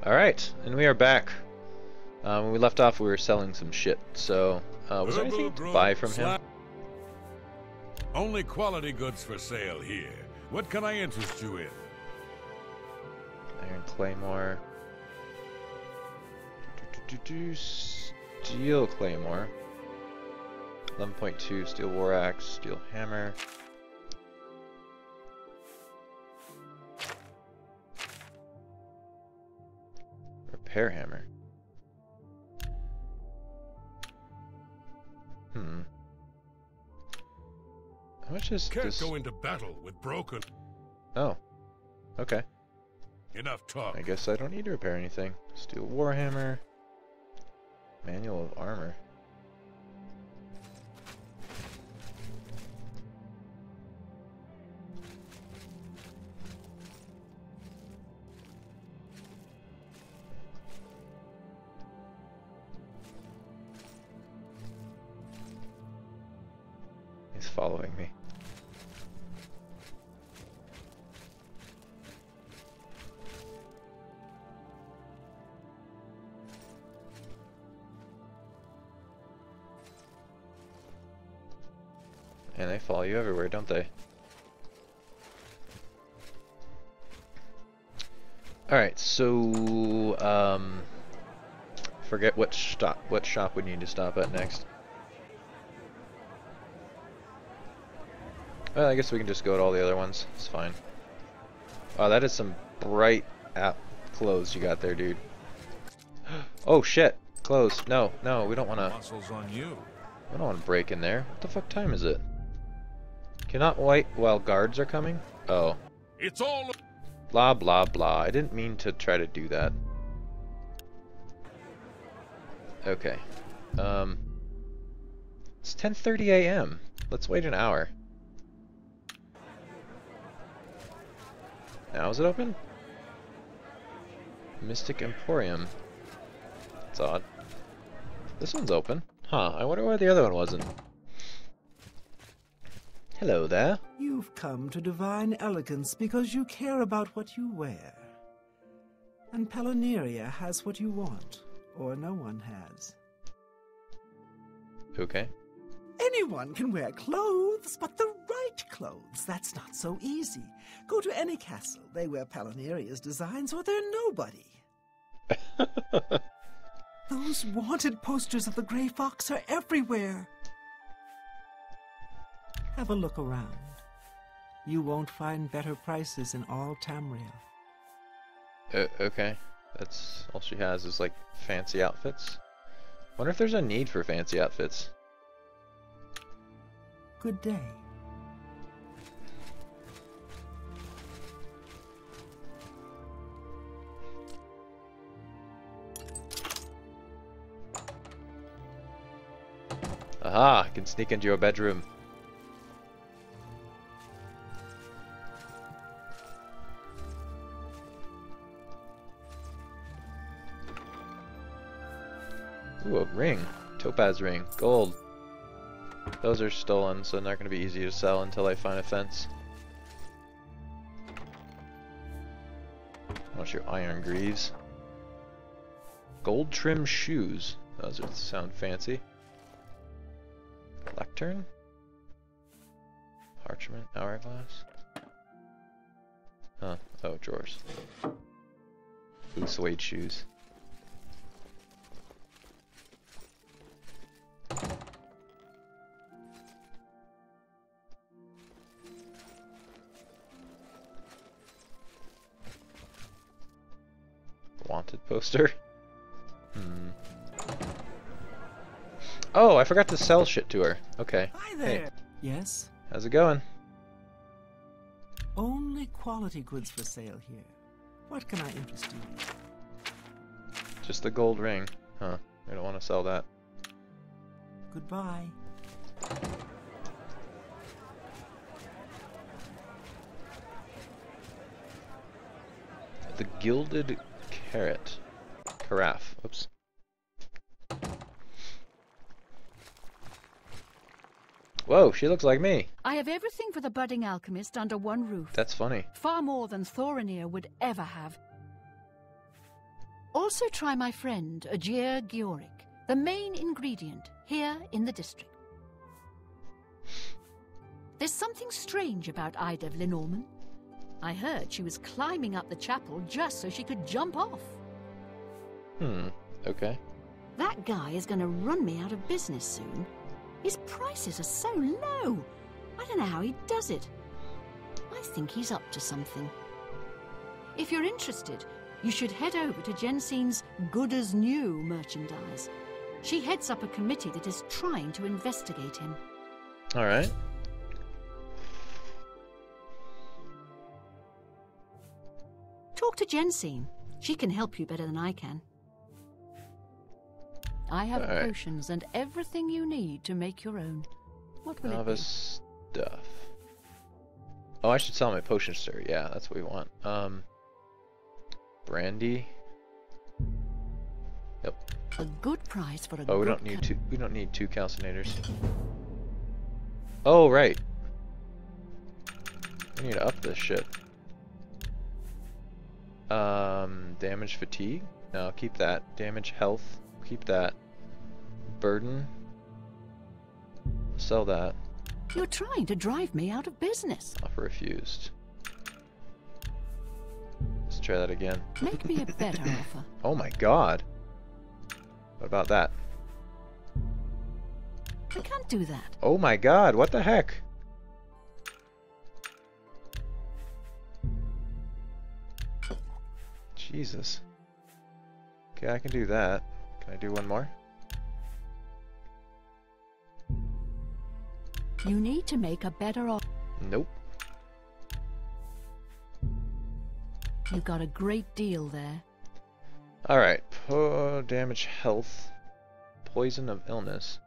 Alright, and we are back. When we left off, we were selling some shit, so was there anything to buy from him? Only quality goods for sale here. What can I interest you in? Iron Claymore. Steel Claymore. 11.2 Steel War Axe, Steel Hammer. Repair Hammer. How much is Can't this? go into battle with broken. Oh, okay. Enough talk. I guess I don't need to repair anything. Steel Warhammer. Manual of Armor. He's following me. And they follow you everywhere, don't they? Alright, so forget what shop we need to stop at next. Well, I guess we can just go to all the other ones. It's fine. Wow, that is some bright clothes you got there, dude. Oh shit! Clothes. No, no, we don't want to. Muscles on you. We don't want to break in there. What the fuck time is it? Cannot wait while guards are coming? Oh. It's all. Blah blah blah. I didn't mean to try to do that. Okay. It's 10:30 a.m. Let's wait an hour. Now is it open? Mystic Emporium. That's odd. This one's open. Huh, I wonder why the other one wasn't. Hello there. You've come to Divine Elegance because you care about what you wear. And Palinuria has what you want, or no one has. Okay. Anyone can wear clothes, but the right clothes, that's not so easy. Go to any castle, they wear Palinuria's designs, or they're nobody. Those wanted posters of the Grey Fox are everywhere. Have a look around. You won't find better prices in all Tamriel. Okay. That's all she has is like fancy outfits. Wonder if there's a need for fancy outfits. Good day. Aha! I can sneak into your bedroom. Ooh, a ring. Topaz ring. Gold. Those are stolen, so they're not going to be easy to sell until I find a fence. What's your iron greaves? Gold trim shoes. Those sound fancy. Lectern? Parchment, hourglass. Huh. Oh, drawers. Blue suede shoes. Wanted poster. Oh, I forgot to sell shit to her. Okay. Hi there. Hey, Yes? how's it going? Only quality goods for sale here. What can I interest you in? Just the gold ring. Huh. I don't want to sell that. Goodbye. The gilded carrot. Carafe. Oops. Whoa, she looks like me. I have everything for the budding alchemist under one roof. That's funny. Far more than Thorinir would ever have. Also try my friend, Ajir Giorik, the main ingredient here in the district. There's something strange about Ida Lenormand. I heard she was climbing up the chapel just so she could jump off. Okay. That guy is going to run me out of business soon. His prices are so low. I don't know how he does it. I think he's up to something. If you're interested, you should head over to Jensen's Good as New merchandise. She heads up a committee that is trying to investigate him. Alright. Talk to Jensine. She can help you better than I can. I have potions and everything you need to make your own. What will Novice stuff. Oh, I should sell my potion stir. Yeah, that's what we want. Brandy. Yep. A good price for a Oh, good we don't need two calcinators. Oh, right. We need to up this shit. Damage fatigue? No, keep that. Damage health. Keep that. Burden. Sell that. You're trying to drive me out of business. Offer refused. Let's try that again. Make me a better offer. Oh my god. What about that? I can't do that. Oh my god, what the heck? Jesus. Okay, I can do that. Can I do one more? You need to make a better offer. Nope. You got a great deal there. Alright. Damage health. Poison of illness.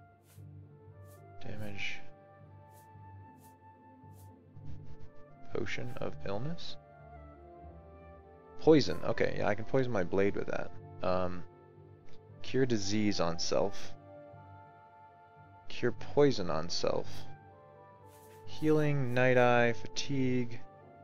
Damage. Potion of illness? Poison. Okay, yeah, I can poison my blade with that. Cure disease on self. Cure poison on self. Healing, night eye, fatigue.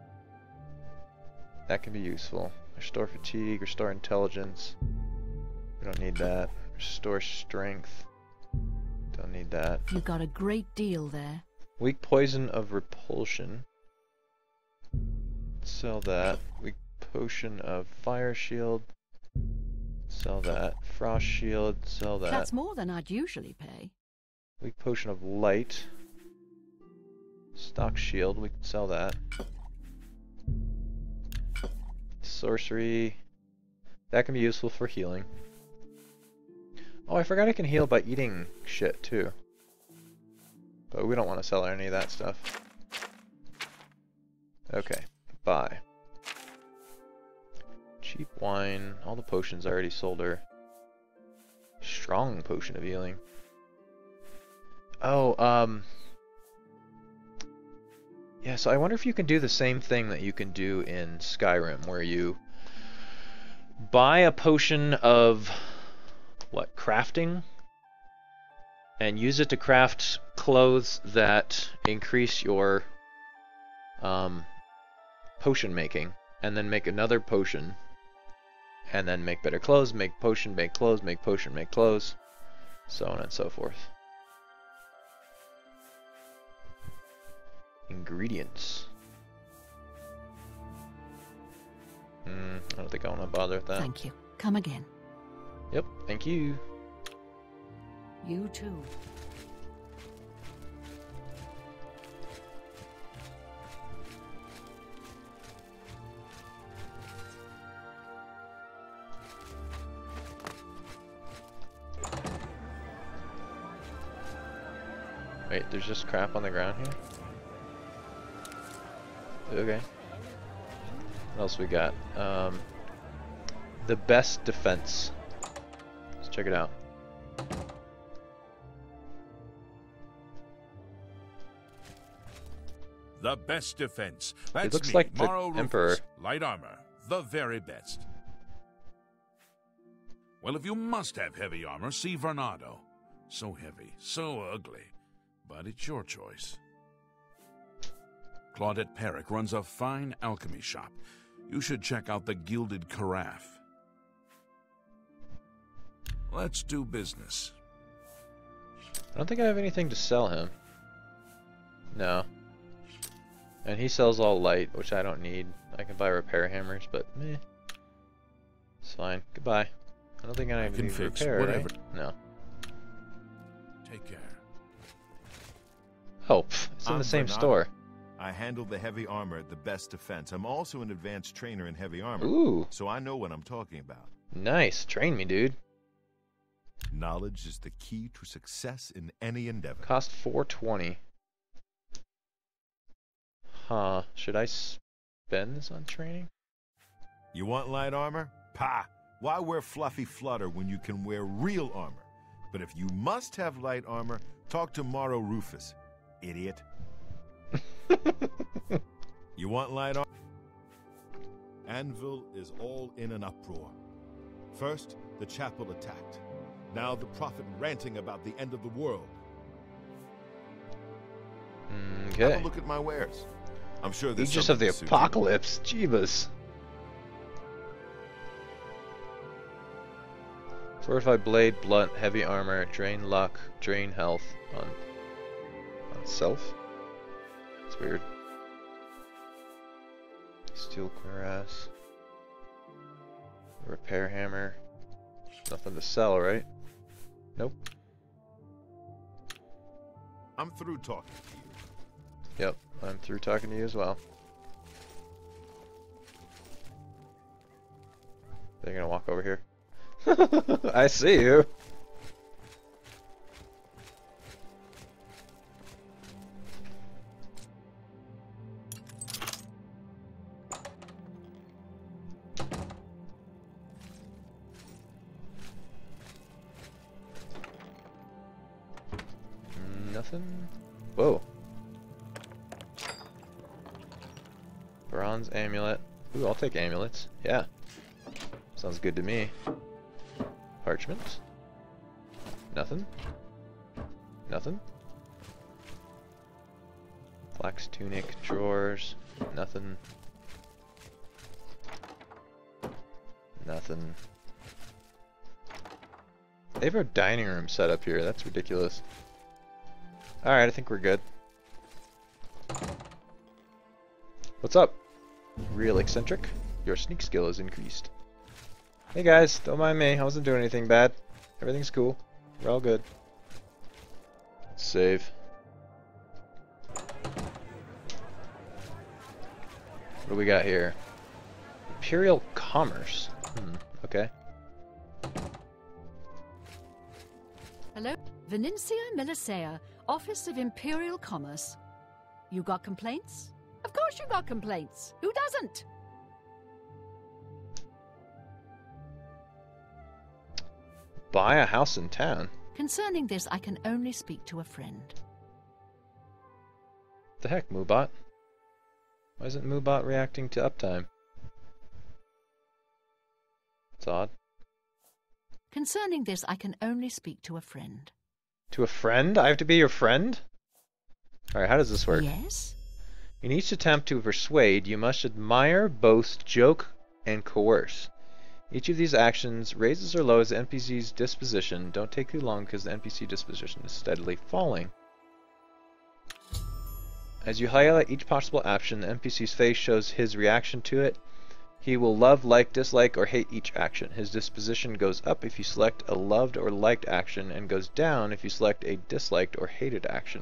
That can be useful. Restore fatigue, restore intelligence. We don't need that. Restore strength. Don't need that. You got a great deal there. Weak poison of repulsion. Sell that. Weak potion of fire shield. Sell that. Frost shield. Sell that. That's more than I'd usually pay. Weak potion of light. Stock shield. We can sell that. Sorcery. That can be useful for healing. Oh, I forgot I can heal by eating shit too. But we don't want to sell any of that stuff. Okay. Buy. Cheap wine. All the potions I already sold her. Strong potion of healing. Oh, yeah, so I wonder if you can do the same thing that you can do in Skyrim, where you buy a potion of, what, crafting? And use it to craft clothes that increase your potion making, and then make another potion, and then make better clothes, make potion, make clothes, make potion, make clothes, so on and so forth. Ingredients. I don't think I want to bother with that. Thank you. Come again. Yep, thank you. You too. Wait, there's just crap on the ground here? Okay. What else we got? The best defense. Let's check it out. The best defense. That's looks me, like the Morrow Rufus. Emperor. Light armor. The very best. Well, if you must have heavy armor, see Vernado. So heavy, so ugly. But it's your choice. Claudette Perrick runs a fine alchemy shop. You should check out the Gilded Carafe. Let's do business. I don't think I have anything to sell him. No. And he sells all light, which I don't need. I can buy repair hammers, but meh. It's fine. Goodbye. I don't think I can need fix repair, whatever. right? No. Take care. Oh, pff, it's in I'm the same Bernardo. store. I handle the heavy armor at the best defense. I'm also an advanced trainer in heavy armor, Ooh, so I know what I'm talking about. nice. Train me, dude. Knowledge is the key to success in any endeavor. Cost $420. Huh. Should I spend this on training? You want light armor? Pah! Why wear fluffy flutter when you can wear real armor? But if you must have light armor, talk to Morrow Rufus, idiot. You want light armor? Anvil is all in an uproar. First, the chapel attacked. Now the prophet ranting about the end of the world. Have Okay. a look at my wares. I'm sure there's Aegis of the something to suit you. Apocalypse. Jeebus. Fortified blade, blunt, heavy armor, drain luck, drain health on self. It's weird. Steel cuirass. Repair hammer. Nothing to sell, right? Nope. I'm through talking to you. Yep, I'm through talking to you as well. They're gonna walk over here. I see you. Nothing? Whoa. Bronze amulet. Ooh, I'll take amulets. Yeah. Sounds good to me. Parchment. Nothing. Nothing. Flax tunic, drawers. Nothing. Nothing. They have a dining room set up here. That's ridiculous. Alright, I think we're good. What's up? Real eccentric? Your sneak skill is increased. Hey guys, don't mind me. I wasn't doing anything bad. Everything's cool. We're all good. Save. What do we got here? Imperial Commerce. Okay. Hello? Venencia Melisea, Office of Imperial Commerce. You got complaints? Of course you got complaints. Who doesn't? Buy a house in town. Concerning this, I can only speak to a friend. The heck, Moobot? Why isn't Moobot reacting to uptime? It's odd. Concerning this, I can only speak to a friend. To a friend? I have to be your friend? Alright, how does this work? Yes? In each attempt to persuade, you must admire, boast, joke, and coerce. Each of these actions raises or lowers the NPC's disposition. Don't take too long because the NPC disposition is steadily falling. As you highlight each possible action, the NPC's face shows his reaction to it. He will love, like, dislike, or hate each action. His disposition goes up if you select a loved or liked action, and goes down if you select a disliked or hated action.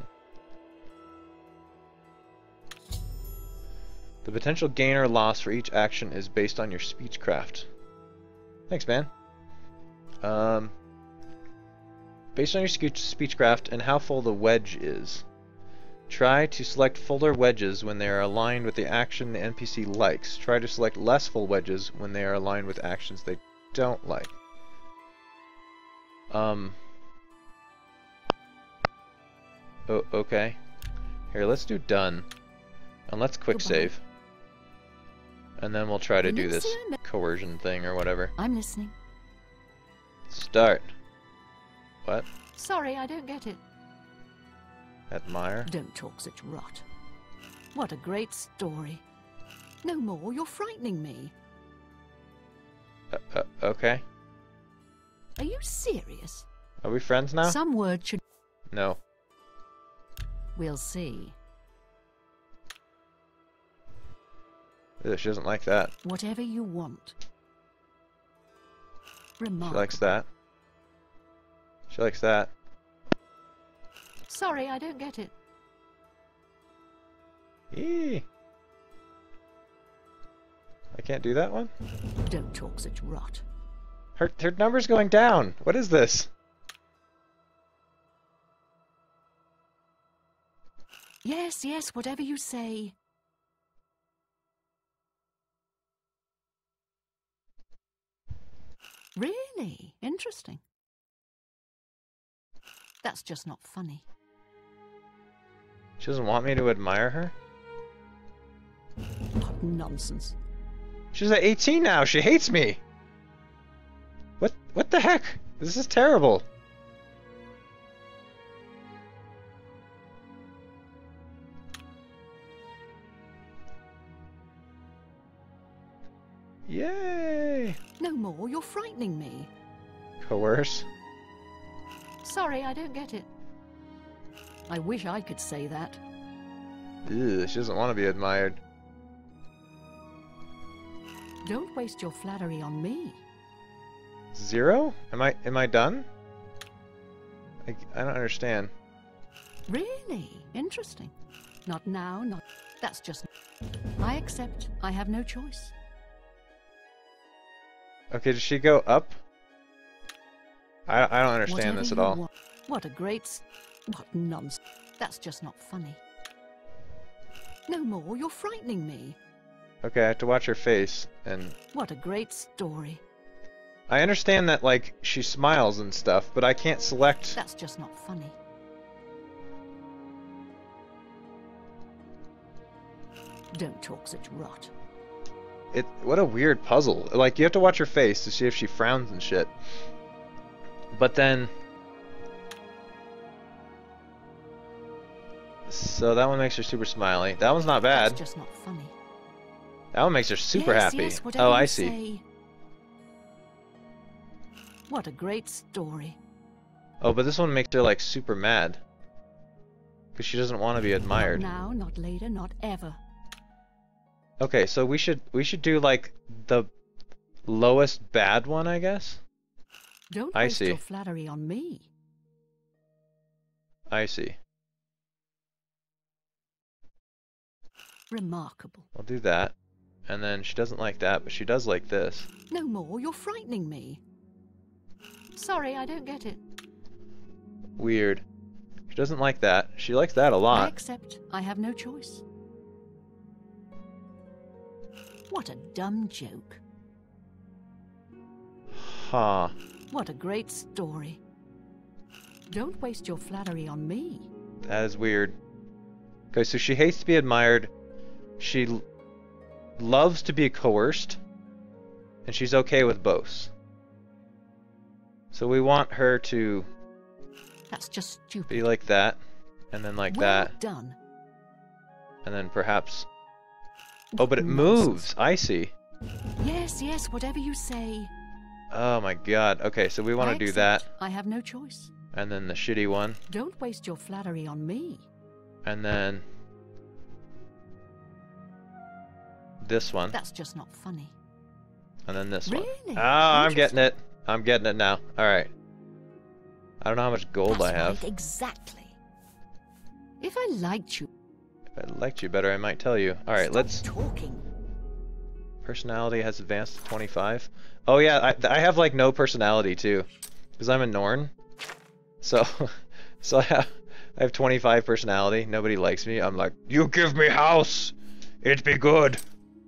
The potential gain or loss for each action is based on your speechcraft. Thanks, man. Based on your speechcraft and how full the wedge is. Try to select fuller wedges when they are aligned with the action the NPC likes. Try to select less full wedges when they are aligned with actions they don't like. Okay. Here, let's do done. And let's quick Goodbye. save. And then we'll try to do this Venecia- coercion thing or whatever. I'm listening. Start. What? Sorry, I don't get it. Admire? Don't talk such rot. What a great story. No more, you're frightening me. Okay. Are you serious? Are we friends now? Some word should... No. We'll see. Ugh, she doesn't like that. Whatever you want. She Remarkable. likes that. She likes that. Sorry, I don't get it. Eee. I can't do that one? Don't talk such rot. Her number's going down. What is this? Yes, yes, whatever you say. Really? Interesting. That's just not funny. She doesn't want me to admire her? What nonsense. She's at 18 now. She hates me. What the heck? This is terrible. Yay! No more, you're frightening me. Coerce. Sorry, I don't get it. I wish I could say that. Ew, she doesn't want to be admired. Don't waste your flattery on me. 0? Am I done? I don't understand. Really? Interesting. Not now, not... That's just... I accept. I have no choice. Okay, does she go up? I don't understand Whatever this at you all. want. What a great... What nonsense. That's just not funny. No more, you're frightening me. Okay, I have to watch her face, and... What a great story. I understand that, like, she smiles and stuff, but I can't select... That's just not funny. Don't talk such rot. What a weird puzzle. Like, you have to watch her face to see if she frowns and shit. But then... So that one makes her super smiley. That one's not bad. That's just not funny. That one makes her super Yes, happy. yes, whatever Oh, I you see. say. What a great story. Oh, but this one makes her, like, super mad. Because she doesn't want to be admired. Not now, not later, not ever. Okay, so we should do, like, the lowest bad one, I guess? Don't I waste see. your flattery on me. I see. Remarkable. I'll do that. And then she doesn't like that, but she does like this. No more, you're frightening me. Sorry, I don't get it. Weird. She doesn't like that. She likes that a I lot. accept. I have no choice. What a dumb joke. Huh. What a great story. Don't waste your flattery on me. That is weird. Okay, so she hates to be admired. She loves to be coerced. And she's okay with both. So we want her to That's just stupid. be like that. And then like Well that. done. And then perhaps... Oh, but it Nonsense. moves. I see. Yes, yes, whatever you say. Oh my god. Okay, so we want I to do accept. that. I have no choice. And then the shitty one. Don't waste your flattery on me. And then... this one. That's just not funny. And then this one. Really? Ah, I'm getting Interesting. it. I'm getting it now. Alright. I don't know how much gold I That's have. right, exactly. If I liked you, If I liked you better, I might tell you. Alright, stop let's... talking. Personality has advanced to 25. Oh yeah, I have like no personality too. Because I'm a Norn. So... so I have 25 personality. Nobody likes me. I'm like, you give me house! It be good!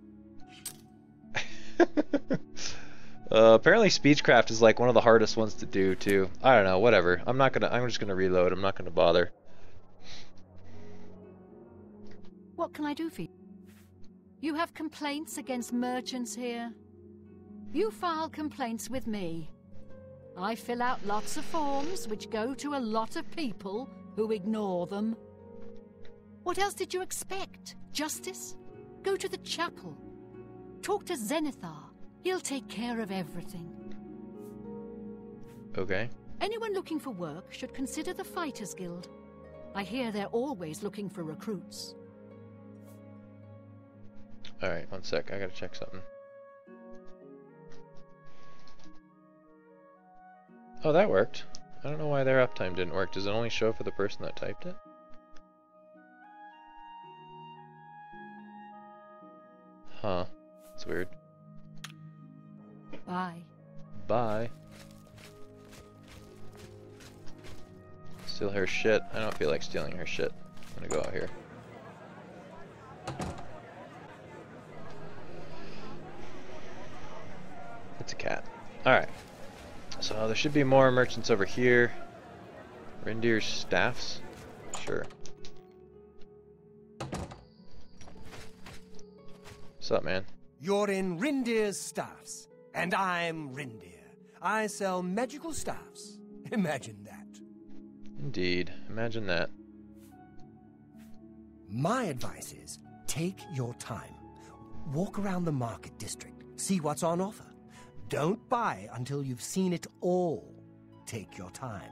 Apparently Speechcraft is like one of the hardest ones to do too. I don't know, whatever. I'm just gonna reload. I'm not gonna bother. What can I do for you? You have complaints against merchants here? You file complaints with me. I fill out lots of forms which go to a lot of people who ignore them. What else did you expect? Justice? Go to the chapel. Talk to Zenithar. He'll take care of everything. Okay. Anyone looking for work should consider the Fighters Guild. I hear they're always looking for recruits. Alright, one sec. I gotta check something. Oh, that worked. I don't know why their uptime didn't work. Does it only show for the person that typed it? Huh. That's weird. Bye. Bye. Steal her shit. I don't feel like stealing her shit. I'm gonna go out here. It's a cat. Alright. So there should be more merchants over here. Reindeer staffs? Sure. What's up, man? You're in Rindir's Staffs, and I'm Rindir. I sell magical staffs. Imagine that. Indeed. Imagine that. My advice is, take your time. Walk around the market district, see what's on offer. Don't buy until you've seen it all. Take your time.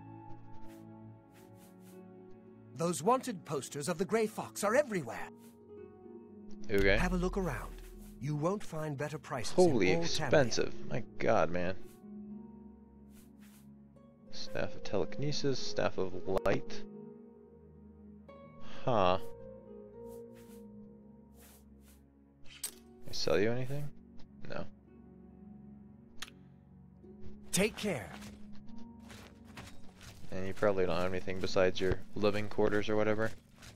Those wanted posters of the Grey Fox are everywhere. Okay. Have a look around. You won't find better prices. Holy in all expensive. My god, man. Staff of Telekinesis, Staff of Light. Huh. Can I sell you anything? No. Take care. And you probably don't have anything besides your living quarters or whatever.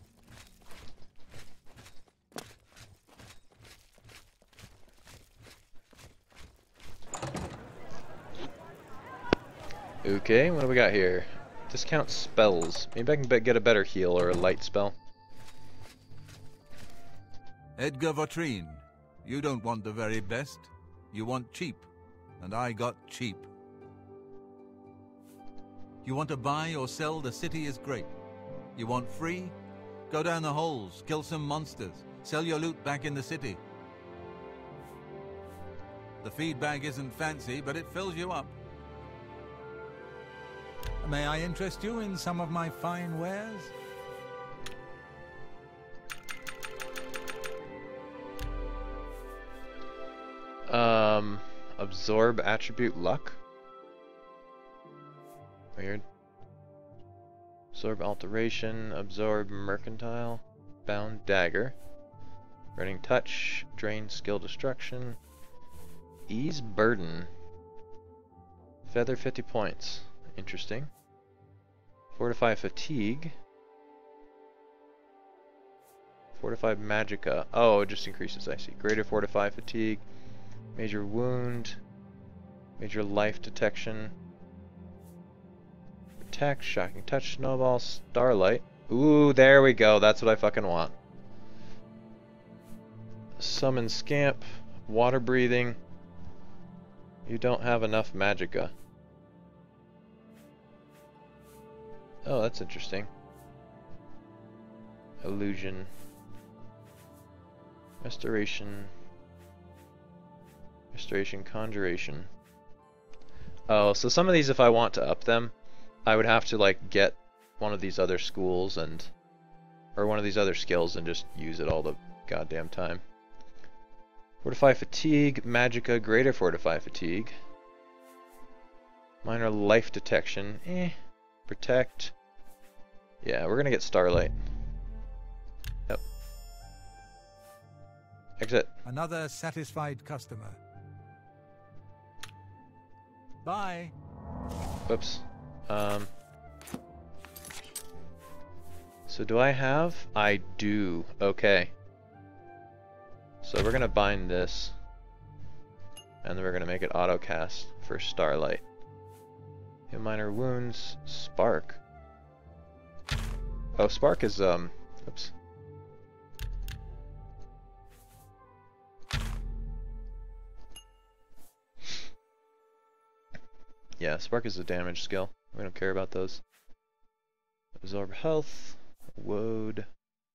Okay, what do we got here? Discount spells. Maybe I can get a better heal or a light spell. Edgar Votrine, you don't want the very best. You want cheap, and I got cheap. You want to buy or sell, the city is great. You want free? Go down the holes, kill some monsters, sell your loot back in the city. The feed bag isn't fancy, but it fills you up. May I interest you in some of my fine wares? Absorb attribute luck? Weird. Absorb alteration, absorb mercantile, bound dagger, running touch, drain skill destruction, ease burden, feather 50 points. Interesting. Fortify fatigue. Fortify magicka. Oh, it just increases, I see. Greater fortify fatigue. Major wound. Major life detection. Protect, shocking touch, snowball, starlight. Ooh, there we go. That's what I fucking want. Summon scamp. Water breathing. You don't have enough magicka. Oh, that's interesting. Illusion. Restoration. Restoration, conjuration. Oh, so some of these, if I want to up them, I would have to like get one of these other schools and, or one of these other skills and just use it all the goddamn time. Fortify fatigue, magicka, greater fortify fatigue. Minor life detection, Protect. Yeah, we're gonna get starlight. Yep. Exit. Another satisfied customer. Bye. Whoops. So do I have? I do. Okay. So we're gonna bind this. And then we're gonna make it auto cast for starlight. Hit minor wounds. Spark. Oh, spark is oops. Yeah, spark is a damage skill. We don't care about those. Absorb health. Woad.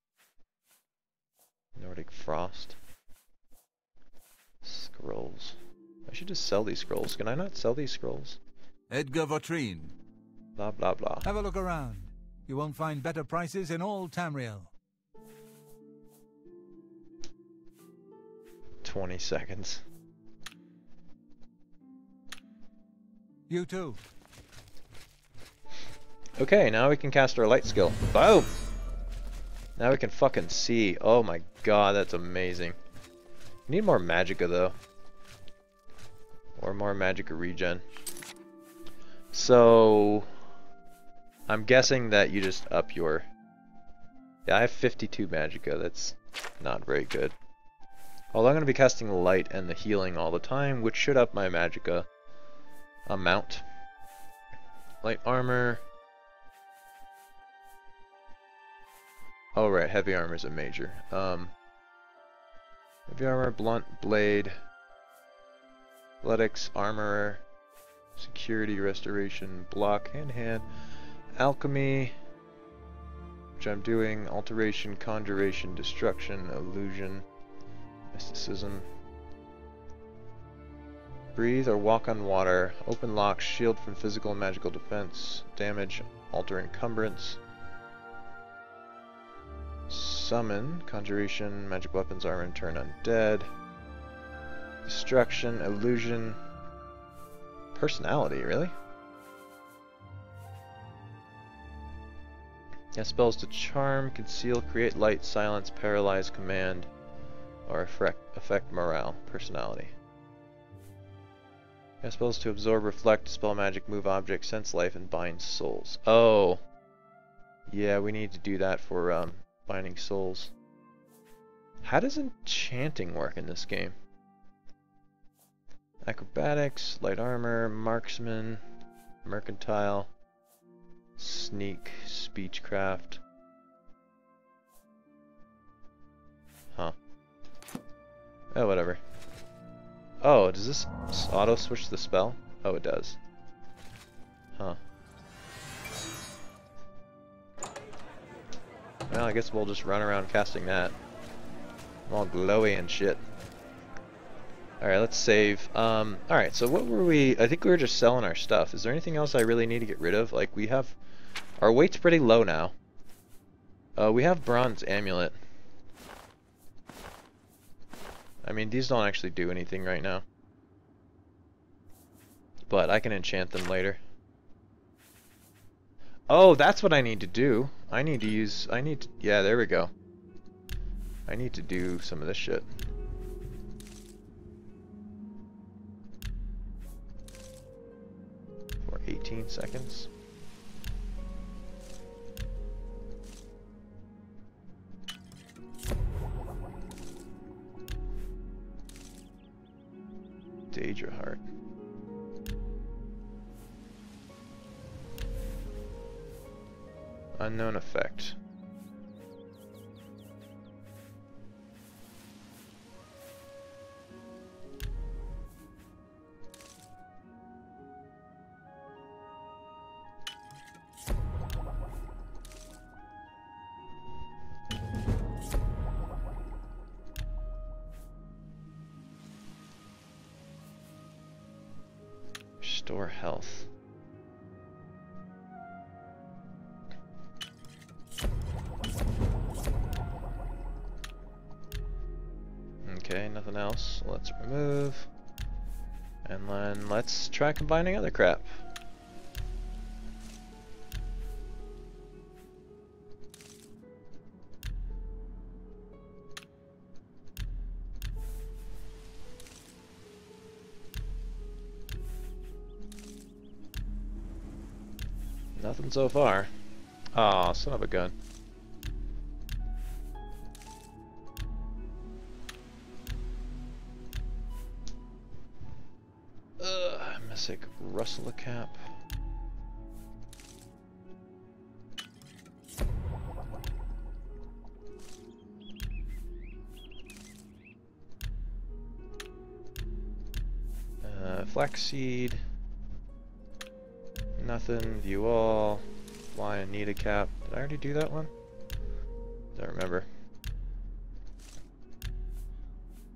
Nordic frost. Scrolls. I should just sell these scrolls. Can I not sell these scrolls? Edgar Votrine. Blah, blah, blah. Have a look around. You won't find better prices in all Tamriel. 20 seconds. You too. Okay, now we can cast our light skill. Boom! Now we can fucking see. Oh my god, that's amazing. Need more magicka though. Or more magicka regen. So I'm guessing that you just up your... Yeah, I have 52 magicka. That's not very good. Although I'm going to be casting the light and the healing all the time, which should up my magicka amount. Light armor. Oh right, heavy armor is a major. Heavy armor, blunt, blade, athletics, armor, security, restoration, block, hand-to-hand, alchemy, which I'm doing, alteration, conjuration, destruction, illusion, mysticism, breathe or walk on water, open lock, shield from physical and magical defense, damage, alter encumbrance, summon, conjuration, magic weapons, armor, and turn undead, destruction, illusion, personality, really? Cast spells to charm, conceal, create light, silence, paralyze, command, or affect morale, personality. Cast spells to absorb, reflect, dispel magic, move objects, sense life, and bind souls. Oh! Yeah, we need to do that for binding souls. How does enchanting work in this game? Acrobatics, light armor, marksman, mercantile, sneak, speechcraft. Huh. Oh, whatever. Oh, does this auto switch the spell? Oh, it does. Huh. Well, I guess we'll just run around casting that. I'm all glowy and shit. Alright, let's save. Alright, so what were we... I think we were just selling our stuff. Is there anything else I really need to get rid of? Like, we have... Our weight's pretty low now. We have bronze amulet. I mean, these don't actually do anything right now. But I can enchant them later. Oh, that's what I need to do. I need to use... yeah, there we go. I need to do some of this shit. For 18 seconds. Daedra Heart. Unknown effect. Restore health. Okay, nothing else. Let's remove. And then let's try combining other crap. Nothing so far. Aw, son of a gun. Messick Rustle cap. Flaxseed. Nothing. View all. Fly and need a cap. Did I already do that one? Don't remember.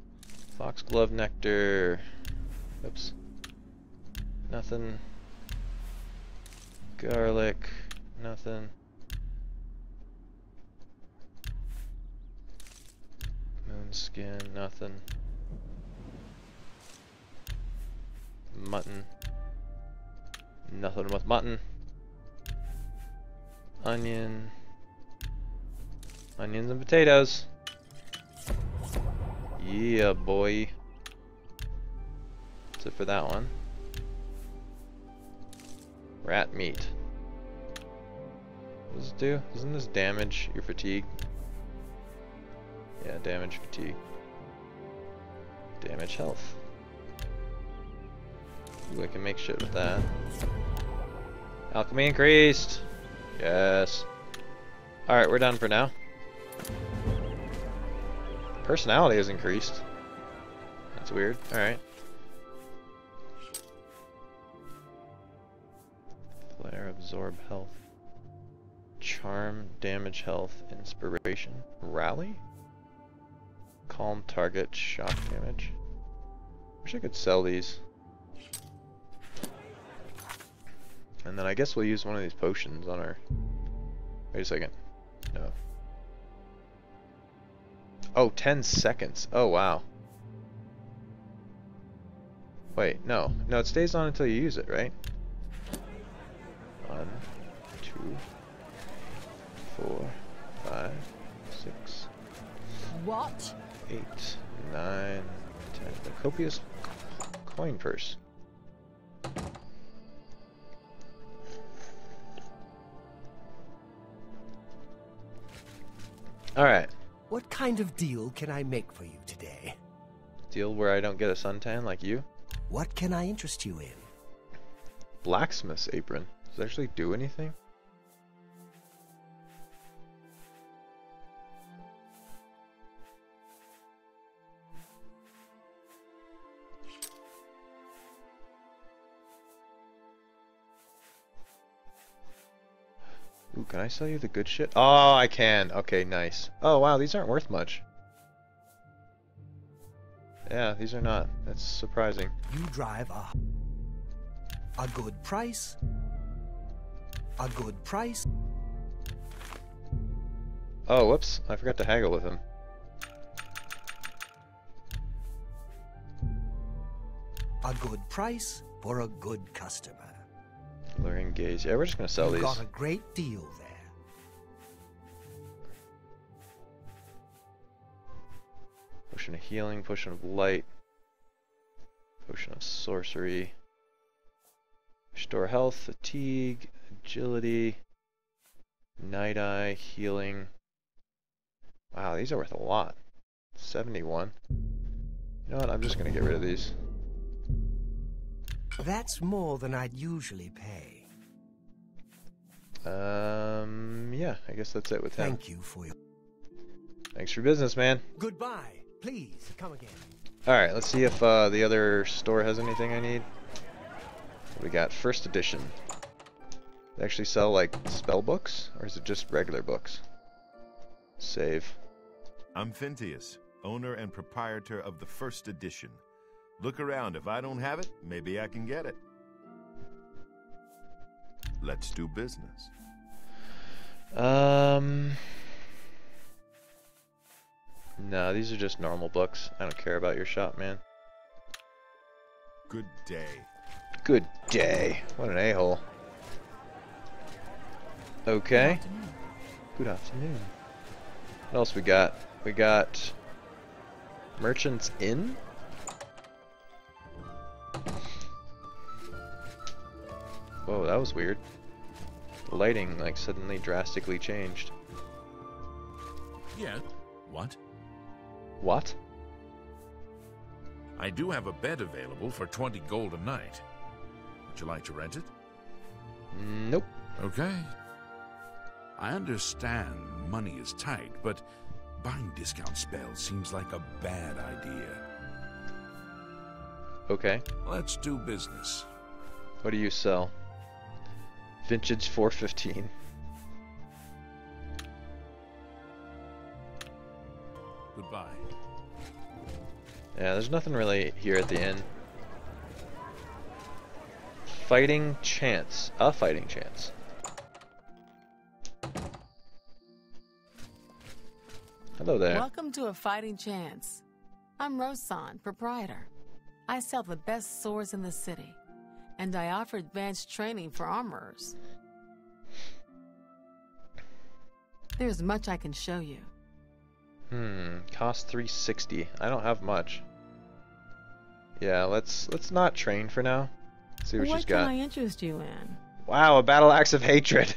Foxglove nectar. Oops. Nothing. Garlic, nothing. Moonskin, nothing. Mutton. Nothing with mutton. Onion. Onions and potatoes. Yeah, boy. That's it for that one. Rat meat. What does it do? Doesn't this damage your fatigue? Yeah, damage fatigue. Damage health. Ooh, I can make shit with that. Alchemy increased! Yes. Alright, we're done for now. Personality has increased. That's weird. Alright. Flare, absorb health. Charm, damage health, inspiration. Rally? Calm target, shock damage. Wish I could sell these. And then I guess we'll use one of these potions on our... Wait a second. No. Oh, 10 seconds. Oh, wow. Wait, no. No, it stays on until you use it, right? 1, 2, 4, 5, 6. What? 8, 9, 10. The copious coin purse. Alright. What kind of deal can I make for you today? Deal where I don't get a suntan like you? What can I interest you in? Blacksmith's apron. Does it actually do anything? Ooh, can I sell you the good shit? Oh, I can. Okay, nice. Oh, wow, these aren't worth much. Yeah, these are not. That's surprising. You drive a good price. A good price. Oh, whoops. I forgot to haggle with him. A good price for a good customer. Luring gaze. Yeah, we're just gonna sell You these. got a great deal there. Potion of healing, potion of light, potion of sorcery, restore health, fatigue, agility, night eye, healing. Wow, these are worth a lot. 71. You know what? I'm just gonna get rid of these. That's more than I'd usually pay. Yeah, I guess that's it with him. Thank you for your... Thanks for business, man. Goodbye. Please, come again. Alright, let's see if the other store has anything I need. We got first edition. They actually sell, like, spell books? Or is it just regular books? Save. I'm Phintius, owner and proprietor of the first edition. Look around. If I don't have it, maybe I can get it. Let's do business. No, these are just normal books. I don't care about your shop, man. Good day. Good day. What an a-hole. Okay. Good afternoon. What else we got? We got Merchant's Inn? Whoa, that was weird. The lighting, like, suddenly drastically changed. Yeah. What? What? I do have a bed available for 20 gold a night. Would you like to rent it? Nope. Okay. I understand money is tight, but buying discount spells seems like a bad idea. Okay. Let's do business. What do you sell? Vintage 415. Goodbye. Yeah, there's nothing really here at the inn. Fighting chance. A fighting chance. Hello there. Welcome to A Fighting Chance. I'm Rosan, proprietor. I sell the best swords in the city, and I offer advanced training for armorers. There's much I can show you. Cost 360. I don't have much. Yeah, let's not train for now. See what she's got. What can I interest you in? Wow, a battle axe of hatred.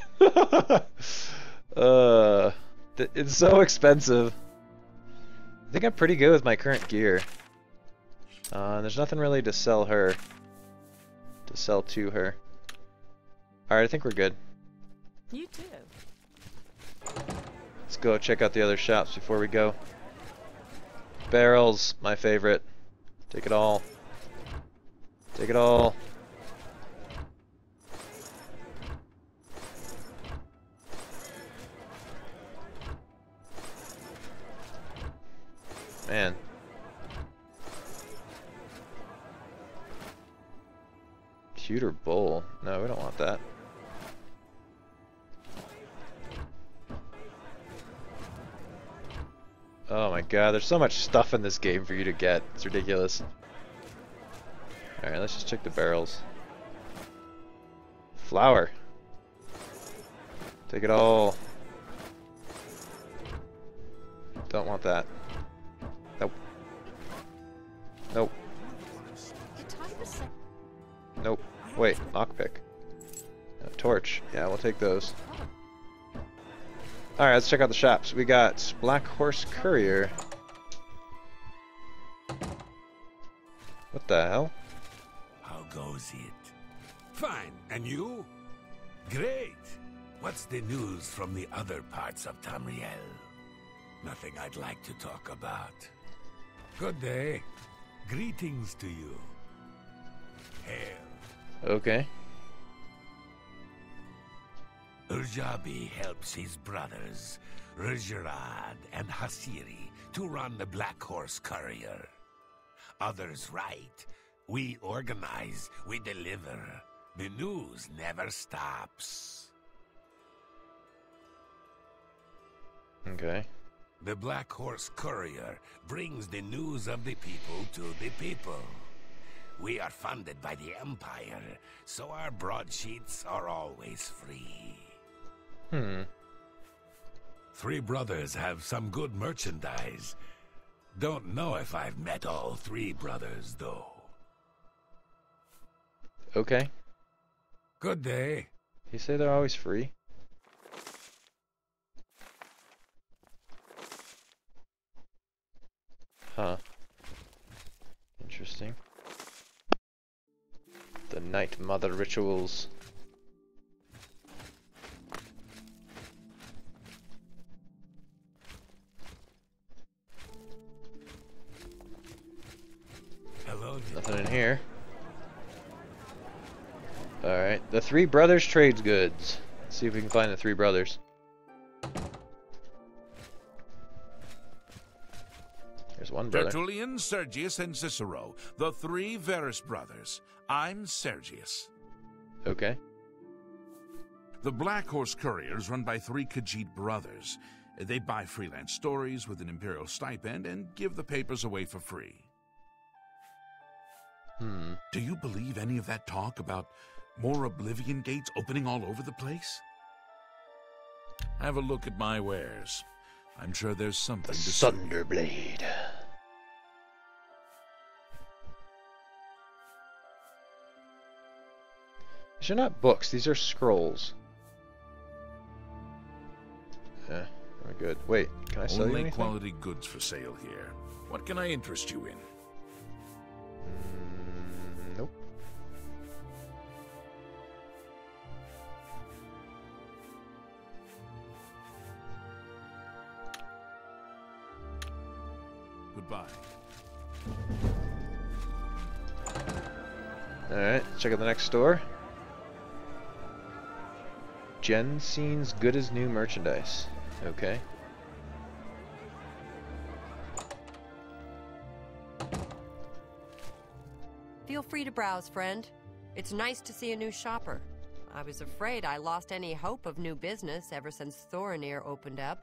It's so expensive. I think I'm pretty good with my current gear. There's nothing really to sell her. To sell to her. Alright, I think we're good. You too. Let's go check out the other shops before we go. Barrels, my favorite. Take it all. Take it all. Man. Pewter bowl. No, we don't want that. Oh my god, there's so much stuff in this game for you to get. It's ridiculous. Alright, let's just check the barrels. Flour. Take it all. Don't want that. Nope. Nope. Nope. Wait, lockpick. Torch. Yeah, we'll take those. Alright, let's check out the shops. We got Black Horse Courier. What the hell? How goes it? Fine. And you? Great. What's the news from the other parts of Tamriel? Nothing I'd like to talk about. Good day. Greetings to you. Hail. Okay. Urjabi helps his brothers, Rjarad and Hasiri, to run the Black Horse Courier. Others write. We organize, we deliver. The news never stops. Okay. The Black Horse Courier brings the news of the people to the people. We are funded by the Empire, so our broadsheets are always free. Three brothers have some good merchandise. Don't know if I've met all three brothers, though. Okay. Good day. You say they're always free? Huh. Interesting. The Night Mother rituals. Hello. Nothing in here. Alright, the Three Brothers trades goods. Let's see if we can find the Three Brothers. There's one brother. Tertullian, Sergius, and Cicero, the three Verus brothers. I'm Sergius. Okay. The Black Horse Courier is run by three Khajiit brothers. They buy freelance stories with an imperial stipend and give the papers away for free. Do you believe any of that talk about more Oblivion Gates opening all over the place? Have a look at my wares. I'm sure there's something The to suit you. Thunderblade. These are not books, these are scrolls. Yeah, we're good. Wait, can I sell you Only anything? quality goods for sale here. What can I interest you in? Nope. Goodbye. Alright, check out the next store. Jensen's good as new merchandise. Okay. Feel free to browse, friend. It's nice to see a new shopper. I was afraid I lost any hope of new business ever since Thorinir opened up.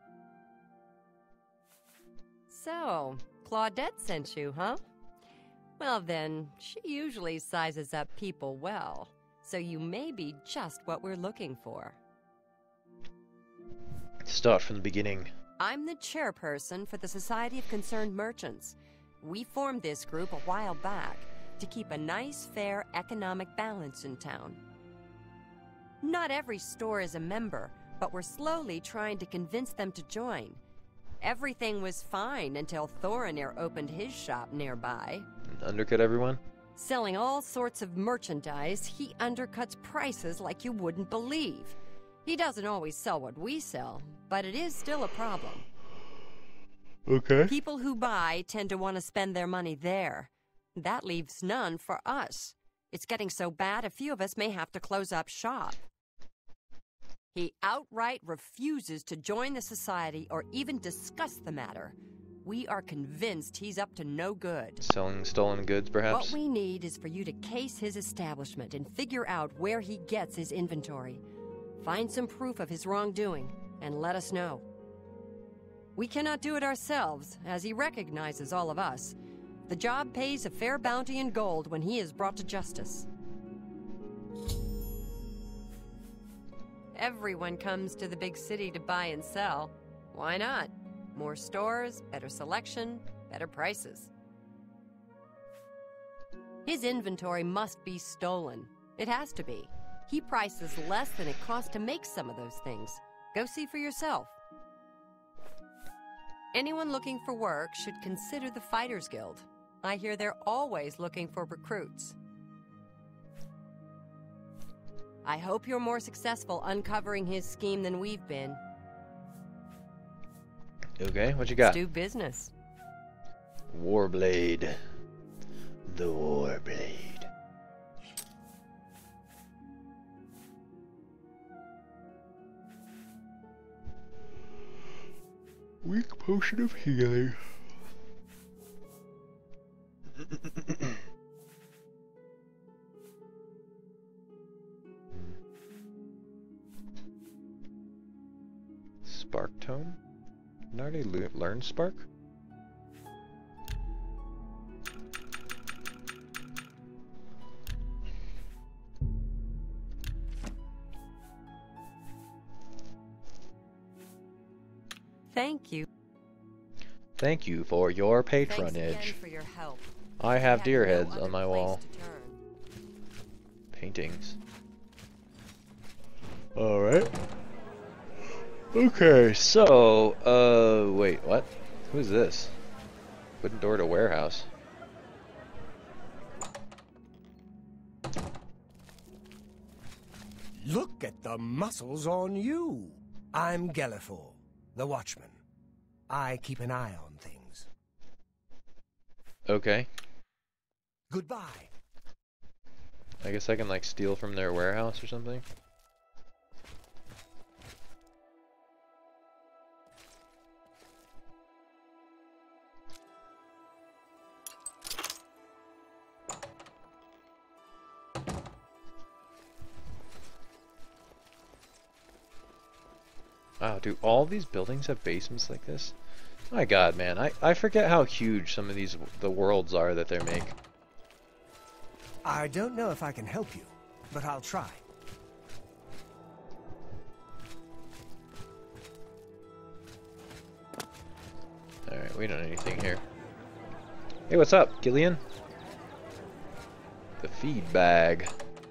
So, Claudette sent you, huh? Well then, she usually sizes up people well, so you may be just what we're looking for. Start from the beginning. I'm the chairperson for the Society of Concerned Merchants. We formed this group a while back to keep a nice, fair economic balance in town. Not every store is a member, but we're slowly trying to convince them to join. Everything was fine until Thorinir opened his shop nearby. Undercut everyone? Selling all sorts of merchandise, he undercuts prices like you wouldn't believe. He doesn't always sell what we sell, but it is still a problem. Okay. People who buy tend to want to spend their money there. That leaves none for us. It's getting so bad a few of us may have to close up shop. He outright refuses to join the society or even discuss the matter. We are convinced he's up to no good. Selling stolen goods, perhaps? What we need is for you to case his establishment and figure out where he gets his inventory. Find some proof of his wrongdoing and let us know. We cannot do it ourselves, as he recognizes all of us. The job pays a fair bounty in gold when he is brought to justice. Everyone comes to the big city to buy and sell. Why not? More stores, better selection, better prices. His inventory must be stolen. It has to be. He prices less than it costs to make some of those things. Go see for yourself. Anyone looking for work should consider the Fighters Guild. I hear they're always looking for recruits. I hope you're more successful uncovering his scheme than we've been. Okay, what you got? Let's do business. Warblade. The Warblade. Weak potion of healing. Spark tone? Didn't I already learn spark? Thank you. Thank you for your Thanks patronage. again for your help. I have deer no heads other on my place wall. to turn. Paintings. Alright. Okay, so, wait, what? Who's this? Wooden door to warehouse. Look at the muscles on you. I'm Gellifor, the Watchman. I keep an eye on things. Okay. Goodbye. I guess I can, like, steal from their warehouse or something? Wow, do all these buildings have basements like this? My god, man, I forget how huge some of the worlds are that they make. I don't know if I can help you, but I'll try. Alright, we don't need anything here. Hey, what's up, Gillian? The feed bag.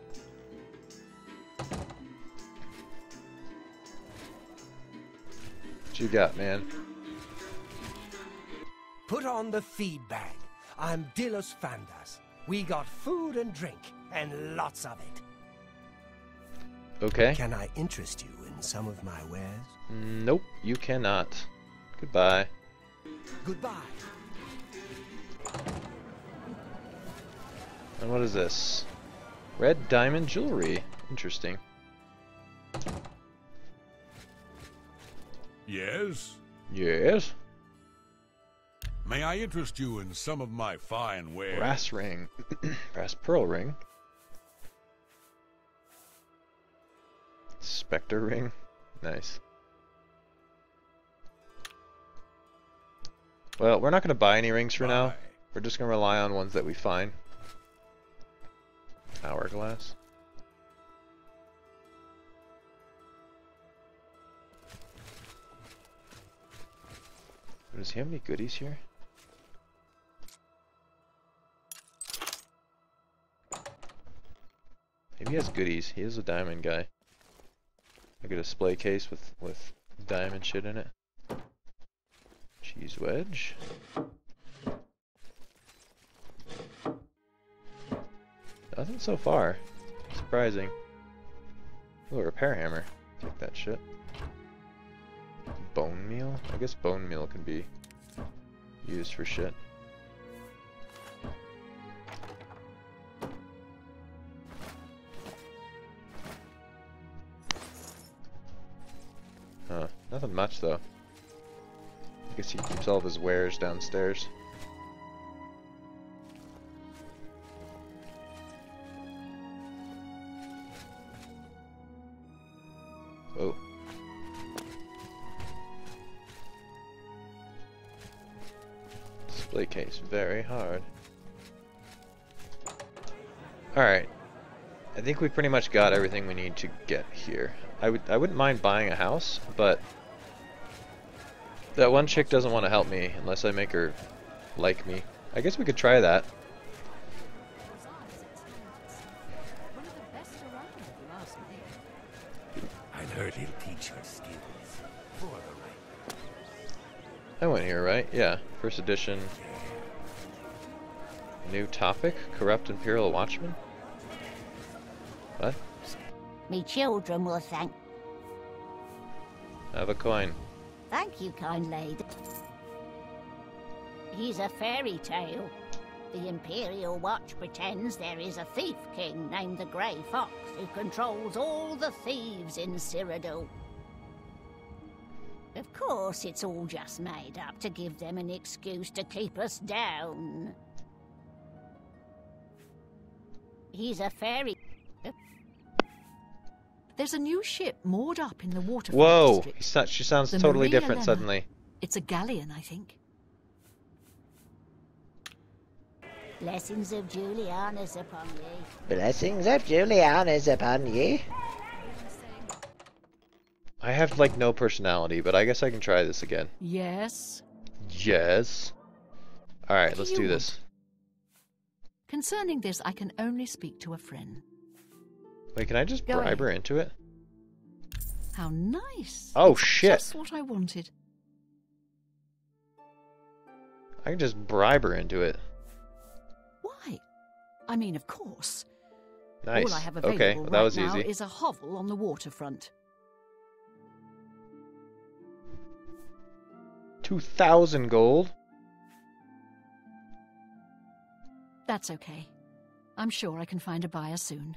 What you got, man? Put on the feed bag. I'm Dilos Fandas. We got food and drink, and lots of it. Okay. Can I interest you in some of my wares? Nope, you cannot. Goodbye. Goodbye. And what is this? Red diamond jewelry. Interesting. Yes? Yes? May I interest you in some of my fine wares? Brass ring. Brass pearl ring. Spectre ring. Nice. Well, we're not going to buy any rings for now. We're just going to rely on ones that we find. Hourglass. Does he have any goodies here? Maybe he has goodies. He is a diamond guy. Like a display case with diamond shit in it. Cheese wedge. Nothing so far. Surprising. Ooh, a repair hammer. Take that shit. Bone meal? I guess bone meal can be used for shit. Huh. Nothing much though. I guess he keeps all of his wares downstairs. Oh. Display case, very hard. Alright. I think we pretty much got everything we need to get here. I wouldn't mind buying a house, but that one chick doesn't want to help me unless I make her like me. I guess we could try that. I've heard he'll teach her skills for the right. I went here, right? Yeah. First edition. New topic? Corrupt Imperial Watchman? What? Me children will thank... I have a coin. Thank you, kind lady. He's a fairy tale. The Imperial Watch pretends there is a thief king named the Grey Fox who controls all the thieves in Cyrodiil. Of course, it's all just made up to give them an excuse to keep us down. He's a fairy... There's a new ship moored up in the waterfront Whoa! district. She sounds The totally Maria different Lemma. suddenly. It's a galleon, I think. Blessings of Julianus upon ye. Blessings of Julianus upon ye. I have like no personality, but I guess I can try this again. Yes. Yes. Alright, What let's do do you this. Concerning this, I can only speak to a friend. Wait, can I just Go bribe her into it? How nice. Oh, It's shit. Just what I wanted. I can just bribe her into it. Why? I mean, of course. Nice. All I have available Okay, well, that right was now easy. is a hovel on the waterfront. 2,000 gold? That's okay. I'm sure I can find a buyer soon.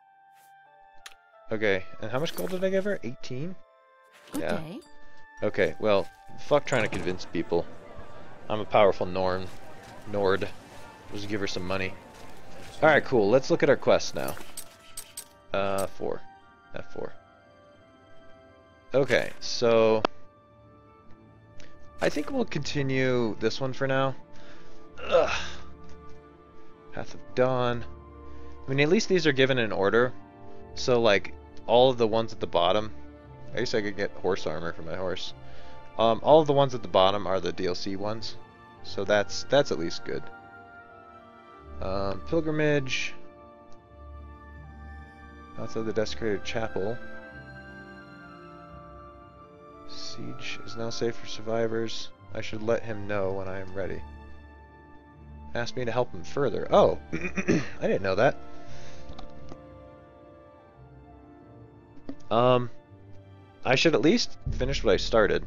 Okay, and how much gold did I give her? 18? Good day. Okay, well, fuck trying to convince people. I'm a powerful Nord. Just give her some money. Alright, cool. Let's look at our quests now. 4. F4. Okay, so... I think we'll continue this one for now. Ugh. Path of Dawn. I mean, at least these are given in order. So, like, all of the ones at the bottom... I guess I could get horse armor for my horse. All of the ones at the bottom are the DLC ones. So that's at least good. Pilgrimage. Outside the desecrated chapel. Siege is now safe for survivors. I should let him know when I am ready. Ask me to help him further. Oh! I didn't know that. I should at least finish what I started.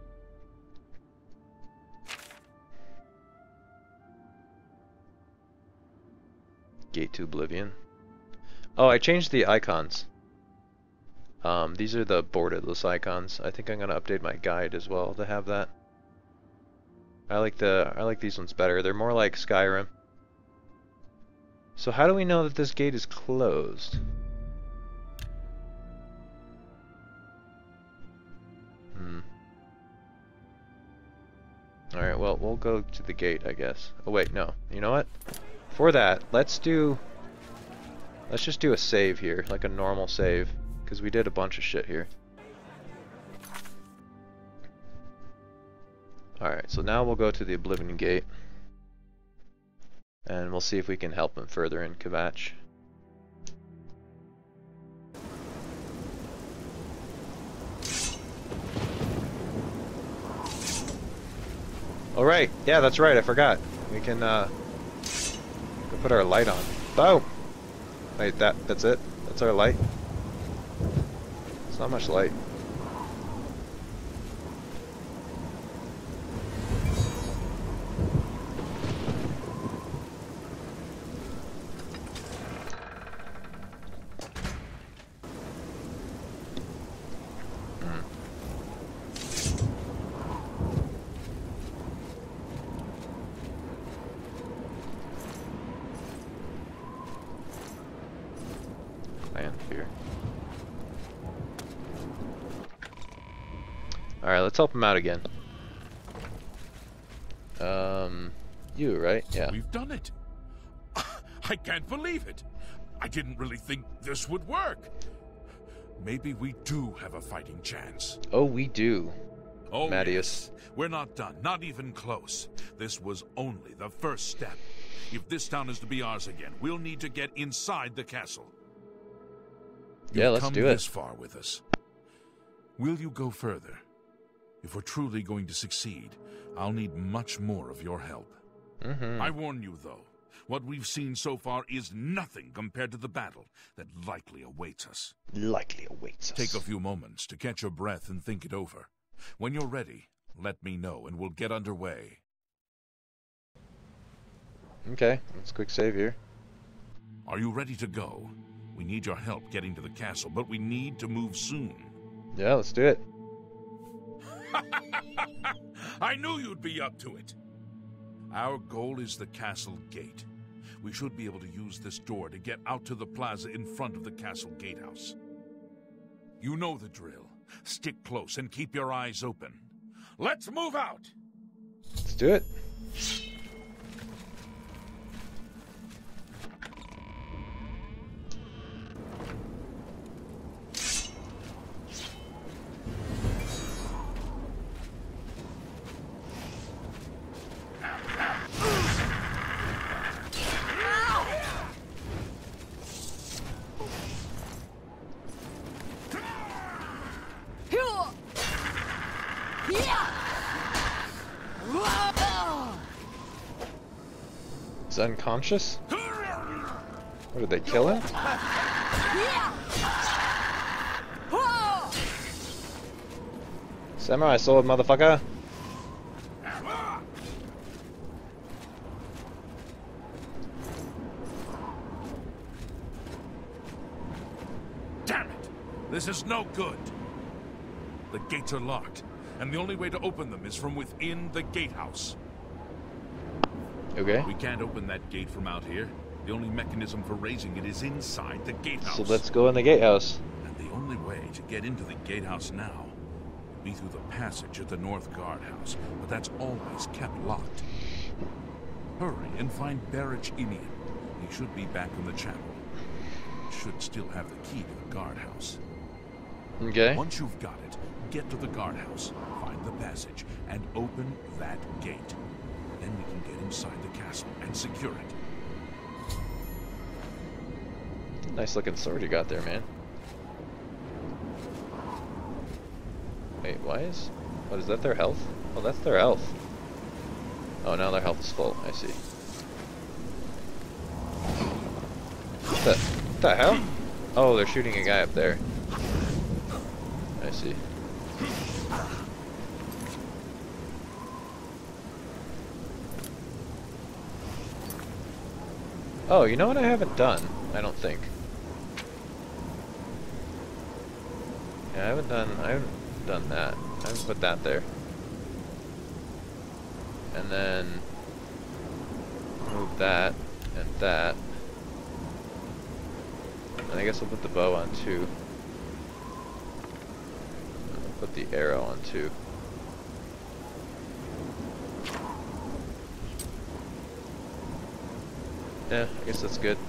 Gate to Oblivion. Oh, I changed the icons. These are the borderless icons. I think I'm gonna update my guide as well to have that. I like these ones better. They're more like Skyrim. So how do we know that this gate is closed? go to the gate, I guess. Oh wait, no. You know what? For that, let's just do a save here, like a normal save, because we did a bunch of shit here. Alright, so now we'll go to the Oblivion Gate, and we'll see if we can help him further in Kvatch. Alright, yeah, that's right, I forgot. We can put our light on. Boom! Wait, that's it? That's our light? It's not much light. Alright, let's help him out again. You, right? Yeah. We've done it. I can't believe it. I didn't really think this would work. Maybe we do have a fighting chance. Oh, we do. Oh, Mattias. Yes. We're not done. Not even close. This was only the first step. If this town is to be ours again, we'll need to get inside the castle. Yeah, let's do it. You've come this far with us. Will you go further? If we're truly going to succeed, I'll need much more of your help. I warn you, though, what we've seen so far is nothing compared to the battle that likely awaits us. Likely awaits us. Take a few moments to catch your breath and think it over. When you're ready, let me know and we'll get underway. Okay, let's quick save here. Are you ready to go? We need your help getting to the castle, but we need to move soon. Yeah, let's do it. I knew you'd be up to it. Our goal is the castle gate. We should be able to use this door to get out to the plaza in front of the castle gatehouse. You know the drill. Stick close and keep your eyes open. Let's move out! Let's do it. He's unconscious? What, did they kill him? Samurai sword, motherfucker! Damn it! This is no good! The gates are locked, and the only way to open them is from within the gatehouse. Okay. We can't open that gate from out here. The only mechanism for raising it is inside the gatehouse. So let's go in the gatehouse. And the only way to get into the gatehouse now would be through the passage at the North Guardhouse, but that's always kept locked. Hurry and find Barrich Inian. He should be back in the chapel. Should still have the key to the guardhouse. Okay. Once you've got it, get to the guardhouse, find the passage, and open that gate. Then we can get inside the castle and secure it. Nice looking sword you got there, man. Wait, why is... What, is that their health? Oh, that's their health. Oh, now their health is full. I see. What the hell? Oh, they're shooting a guy up there. I see. Oh, you know what I haven't done? I don't think. Yeah, I haven't done that. I haven't put that there. And then move that and that. And I guess I'll put the bow on too. I'll put the arrow on too. Yeah, I guess that's good.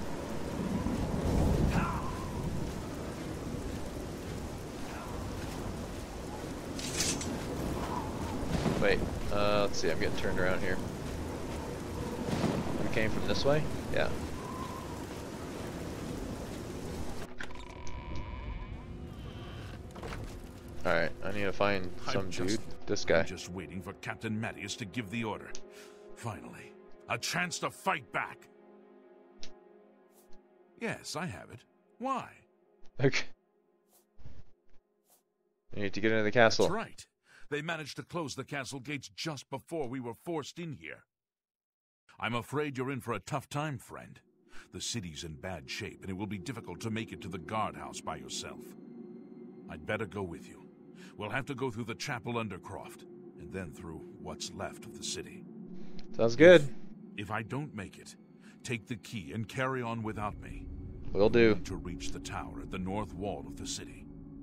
Wait, let's see, I'm getting turned around here. We came from this way? Yeah. Alright, I need to find some dude. This guy. I'm just waiting for Captain Mattias to give the order. Finally, a chance to fight back. Yes, I have it. Why? Okay. You need to get into the castle. That's right. They managed to close the castle gates just before we were forced in here. I'm afraid you're in for a tough time, friend. The city's in bad shape, and it will be difficult to make it to the guardhouse by yourself. I'd better go with you. We'll have to go through the chapel Undercroft, and then through what's left of the city. Sounds good. If I don't make it, take the key and carry on without me. Will do. To reach the tower at the north wall of the city.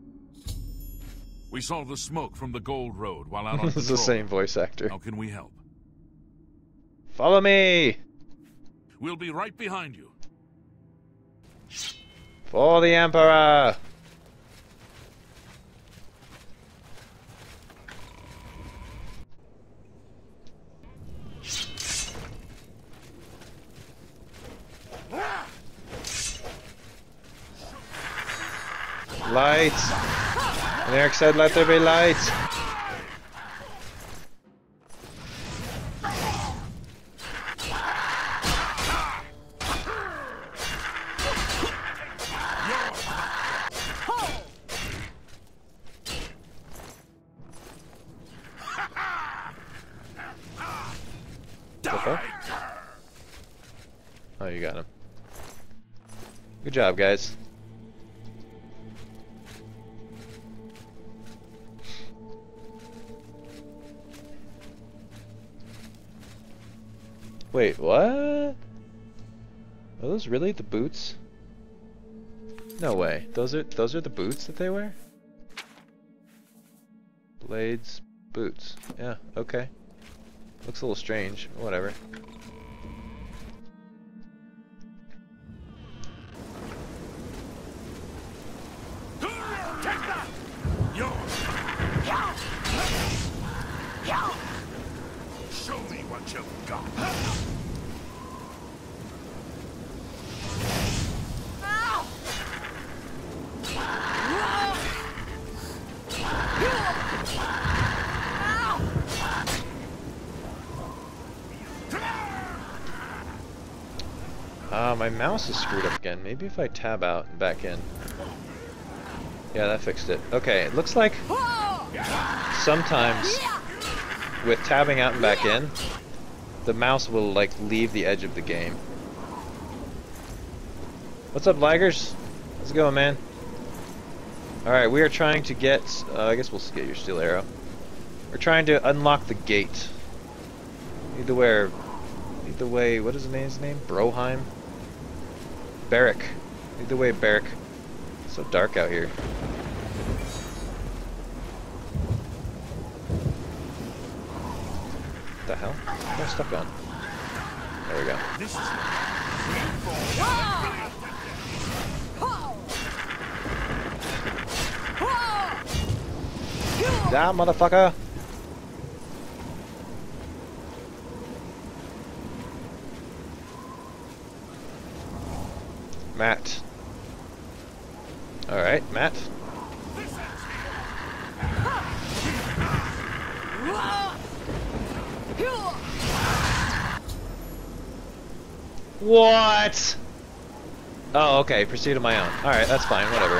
We saw the smoke from the Gold Road while out on This is the same voice actor. How can we help? Follow me! We'll be right behind you. For the Emperor! Lights! And Eric said, let there be lights! Oh, you got him. Good job, guys. Wait, what? Are those really the boots? No way. Those are the boots that they wear? Blades, boots. Yeah, okay. Looks a little strange. Whatever. Show me what you've got. My mouse is screwed up again. Maybe if I tab out and back in. Yeah, that fixed it. Okay, it looks like sometimes with tabbing out and back in, the mouse will like leave the edge of the game. What's up, laggers? How's it going, man? Alright, we are trying to get... I guess we'll get your steel arrow. We're trying to unlock the gate. Need the way... What is his name? Broheim? Barrick. Lead the way, Barrick. It's so dark out here. What the hell? Where's my stuff gone? There we go. Down, motherfucker! Matt. Alright, Matt. What? Oh, okay. Pursuit of my own. Alright, that's fine. Whatever.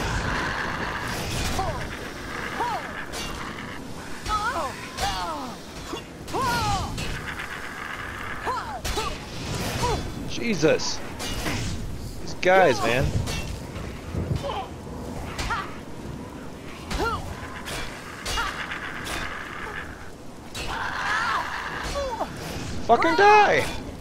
Jesus. These guys, man. Fucking die!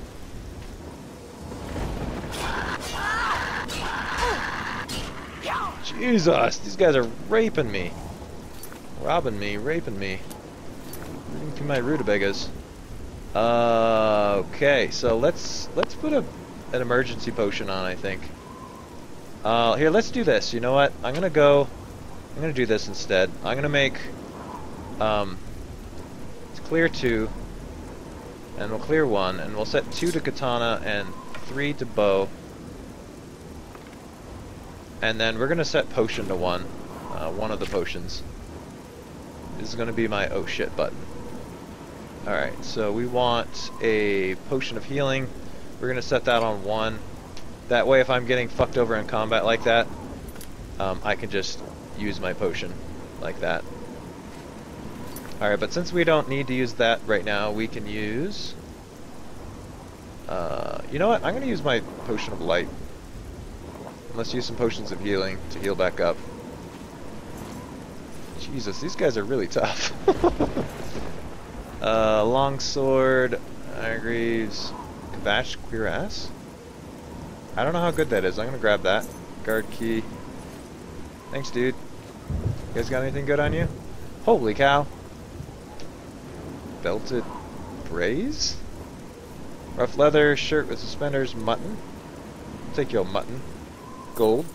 Jesus, these guys are raping me. Robbing me, raping me. Reading through my rutabagas. Okay, so let's put a an emergency potion on, I think. Here, let's do this. You know what? I'm gonna do this instead. I'm gonna make, let's clear 2, and we'll clear 1, and we'll set 2 to katana and 3 to bow. And then we're gonna set potion to 1, one of the potions. This is gonna be my oh shit button. Alright, so we want a potion of healing. We're gonna set that on 1. That way if I'm getting fucked over in combat like that, I can just use my potion like that. Alright, but since we don't need to use that right now, we can use... you know what? I'm gonna use my potion of light. Let's use some potions of healing to heal back up. Jesus, these guys are really tough. Longsword, Iron Greaves, Kvatch, Cuirass. I don't know how good that is. I'm gonna grab that. Guard key. Thanks, dude. You guys got anything good on you? Holy cow. Belted braze? Rough leather, shirt with suspenders, mutton. I'll take your mutton. Gold.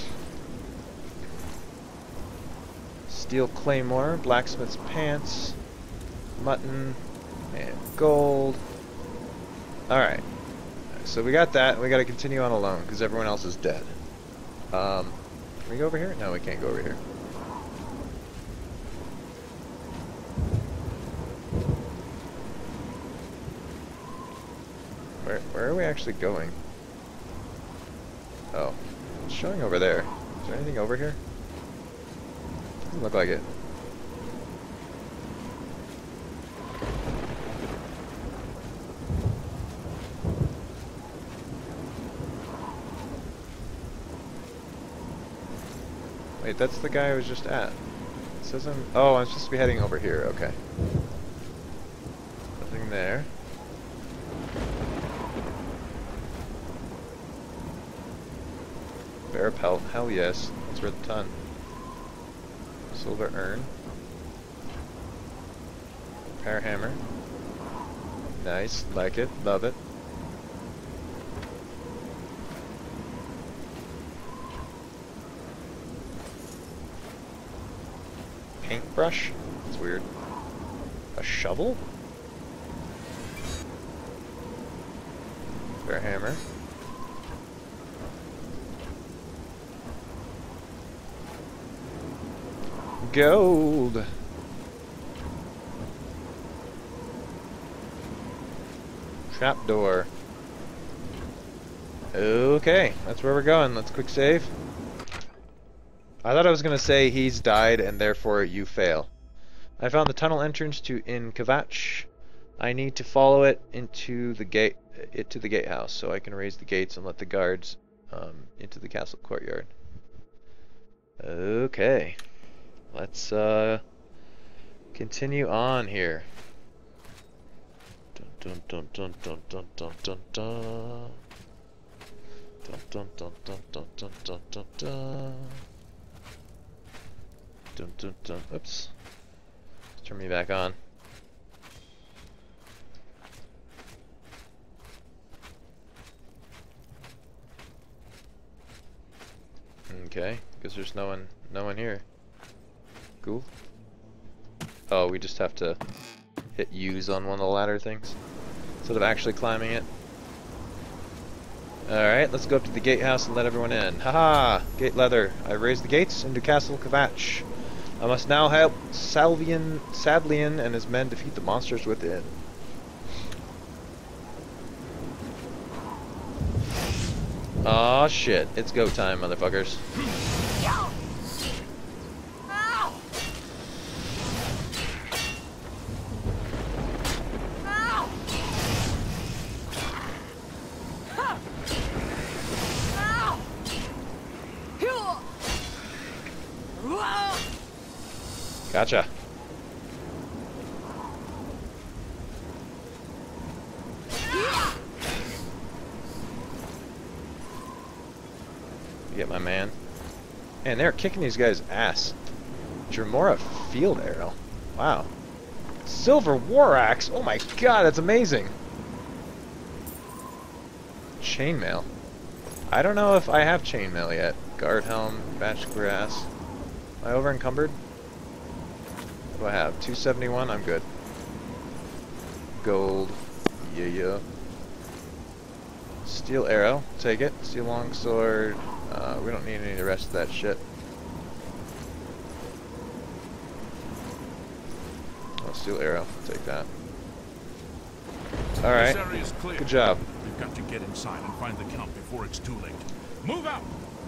Steel claymore, blacksmith's pants, mutton, and gold. Alright. So we got that, and we gotta continue on alone, because everyone else is dead. Can we go over here? No, we can't go over here. Where are we actually going? Oh. It's showing over there. Is there anything over here? Doesn't look like it. Wait, that's the guy I was just at. It says I'm... Oh, I'm supposed to be heading over here. Okay. Nothing there. Bear pelt. Hell yes. It's worth a ton. Silver urn. Repair hammer. Nice. Like it. Love it. Paintbrush? That's weird. A shovel? Bear hammer. Gold! Trapdoor. Okay, that's where we're going. Let's quick save. I thought I was going to say he's died and therefore you fail. I found the tunnel entrance in Kvatch. I need to follow it into the gatehouse so I can raise the gates and let the guards into the castle courtyard. Okay. Let's continue on here. Dun dun dun dun dun dun dun dun dun dun dun dun dun dun dun dun. Dun dun dun. Oops. Let's turn me back on. Okay, because there's no one here. Cool. Oh, we just have to hit use on one of the ladder things instead of actually climbing it. Alright, let's go up to the gatehouse and let everyone in. Haha! Gate leather. I raised the gates into Castle Kvatch. I must now help Savlian and his men defeat the monsters within. Aw, shit. It's go time, motherfuckers. Gotcha. You get my man. Man, they're kicking these guys' ass. Dremora field arrow. Wow. Silver war axe. Oh my god, that's amazing. Chainmail. I don't know if I have chainmail yet. Guard helm, batch grass. Am I over encumbered? What do I have? 271? I'm good. Gold. Yeah. Steel arrow. Take it. Steel longsword. We don't need any of the rest of that shit. Oh, steel arrow. Take that. Alright. Good job. We've got to get inside and find the Count before it's too late. Move out!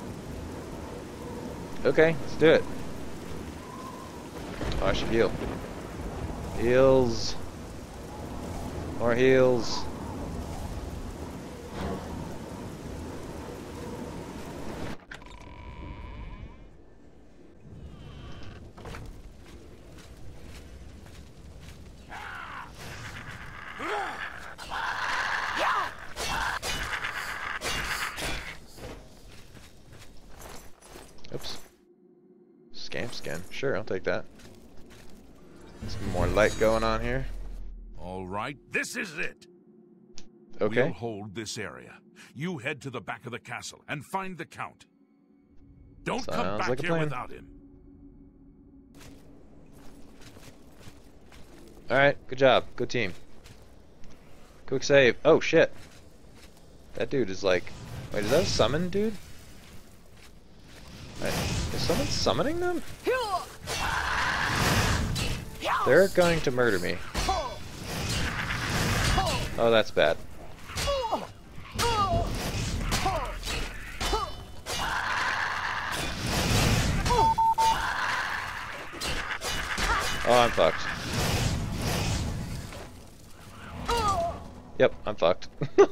Okay, let's do it. Oh, I should heal. Heals. More heals. Oops. Scamp skin. Sure, I'll take that. Some more light going on here. All right, this is it. Okay. We'll hold this area. You head to the back of the castle and find the Count. Don't come back here without him. Alright, good job. Good team. Quick save. Oh, shit. That dude is like... Wait, is that a summon, dude? Wait, is someone summoning them? They're going to murder me. Oh, that's bad. Oh, I'm fucked. Yep, I'm fucked.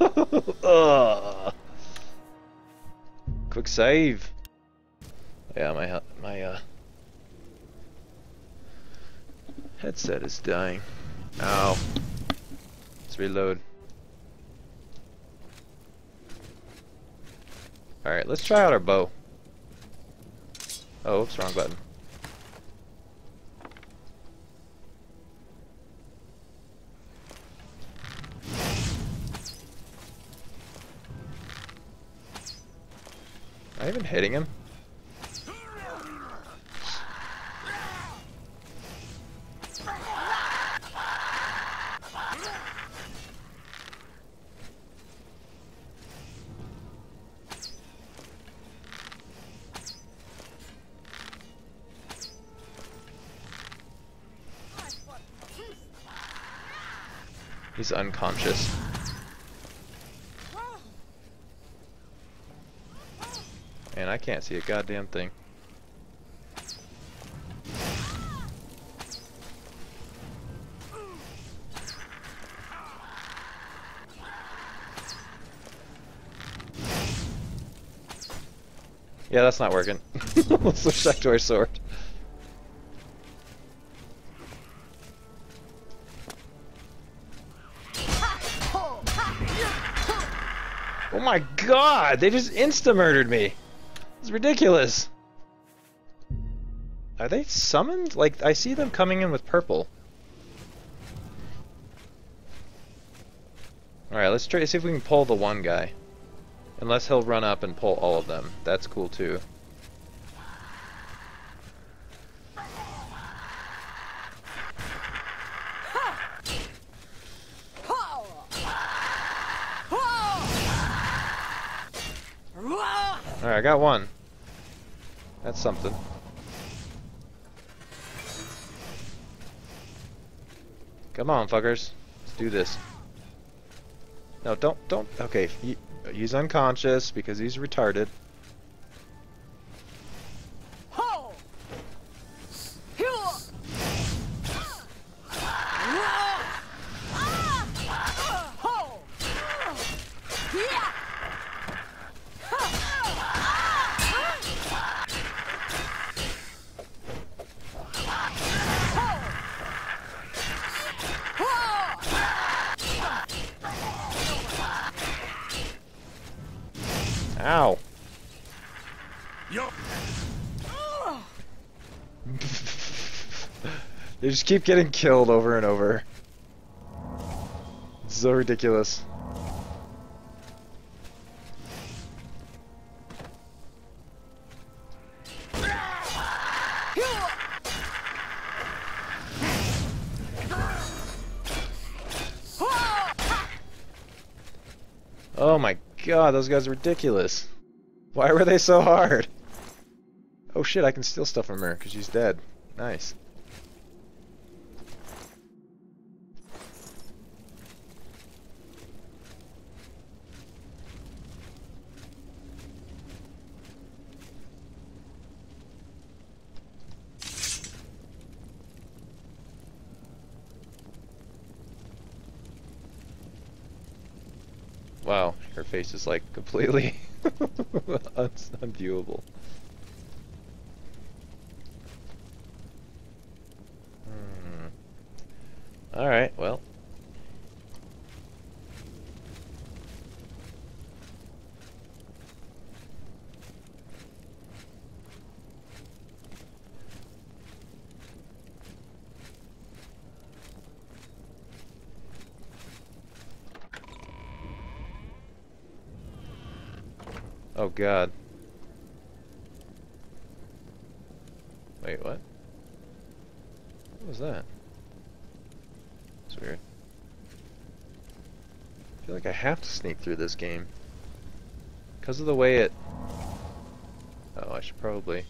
Quick save. Yeah, my headset is dying. Ow. Let's reload. Alright, let's try out our bow. Oh, oops, wrong button. Am I even hitting him? He's unconscious. And I can't see a goddamn thing. Yeah, that's not working. Let's switch back to our sword. Oh my god! They just insta-murdered me! It's ridiculous! Are they summoned? Like, I see them coming in with purple. Alright, let's try to see if we can pull the one guy. Unless he'll run up and pull all of them. That's cool too. Alright, I got one. That's something. Come on, fuckers. Let's do this. No, don't. Okay, he's unconscious because he's retarded. Ow. Yo. They just keep getting killed over and over. It's so ridiculous. Oh my god, those guys are ridiculous. Why were they so hard? Oh shit, I can steal stuff from her because she's dead. Nice. Wow, her face is like completely unviewable. Alright, well. Oh god. Wait, what? What was that? It's weird. I feel like I have to sneak through this game. Because of the way it... Oh, I should probably...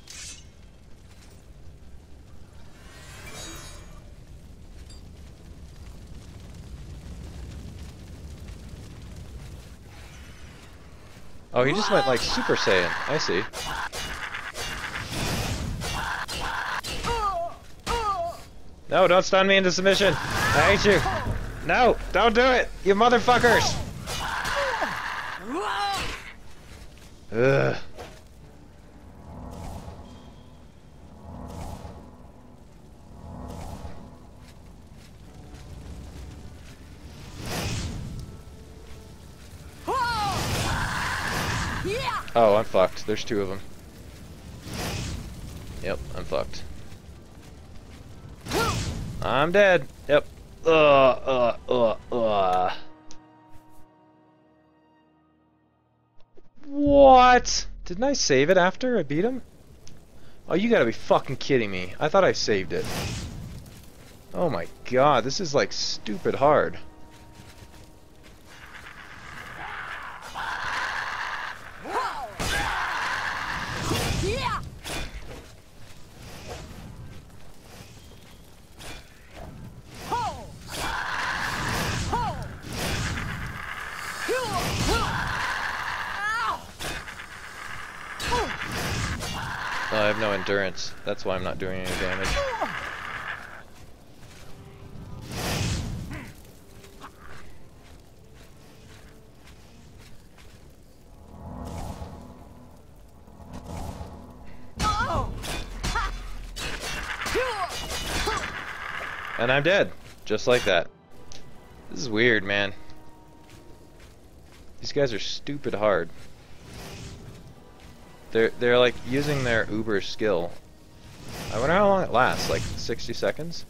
Oh, he just went like Super Saiyan. I see. No, don't stun me into submission. I hate you. No, don't do it, you motherfuckers. Ugh. Oh, I'm fucked. There's two of them. Yep, I'm fucked. I'm dead. Yep. What? Didn't I save it after I beat him? Oh, you gotta be fucking kidding me. I thought I saved it. Oh my god, this is like stupid hard. I have no endurance. That's why I'm not doing any damage. And I'm dead. Just like that. This is weird, man. These guys are stupid hard. They're like using their uber skill. I wonder how long it lasts, like 60 seconds?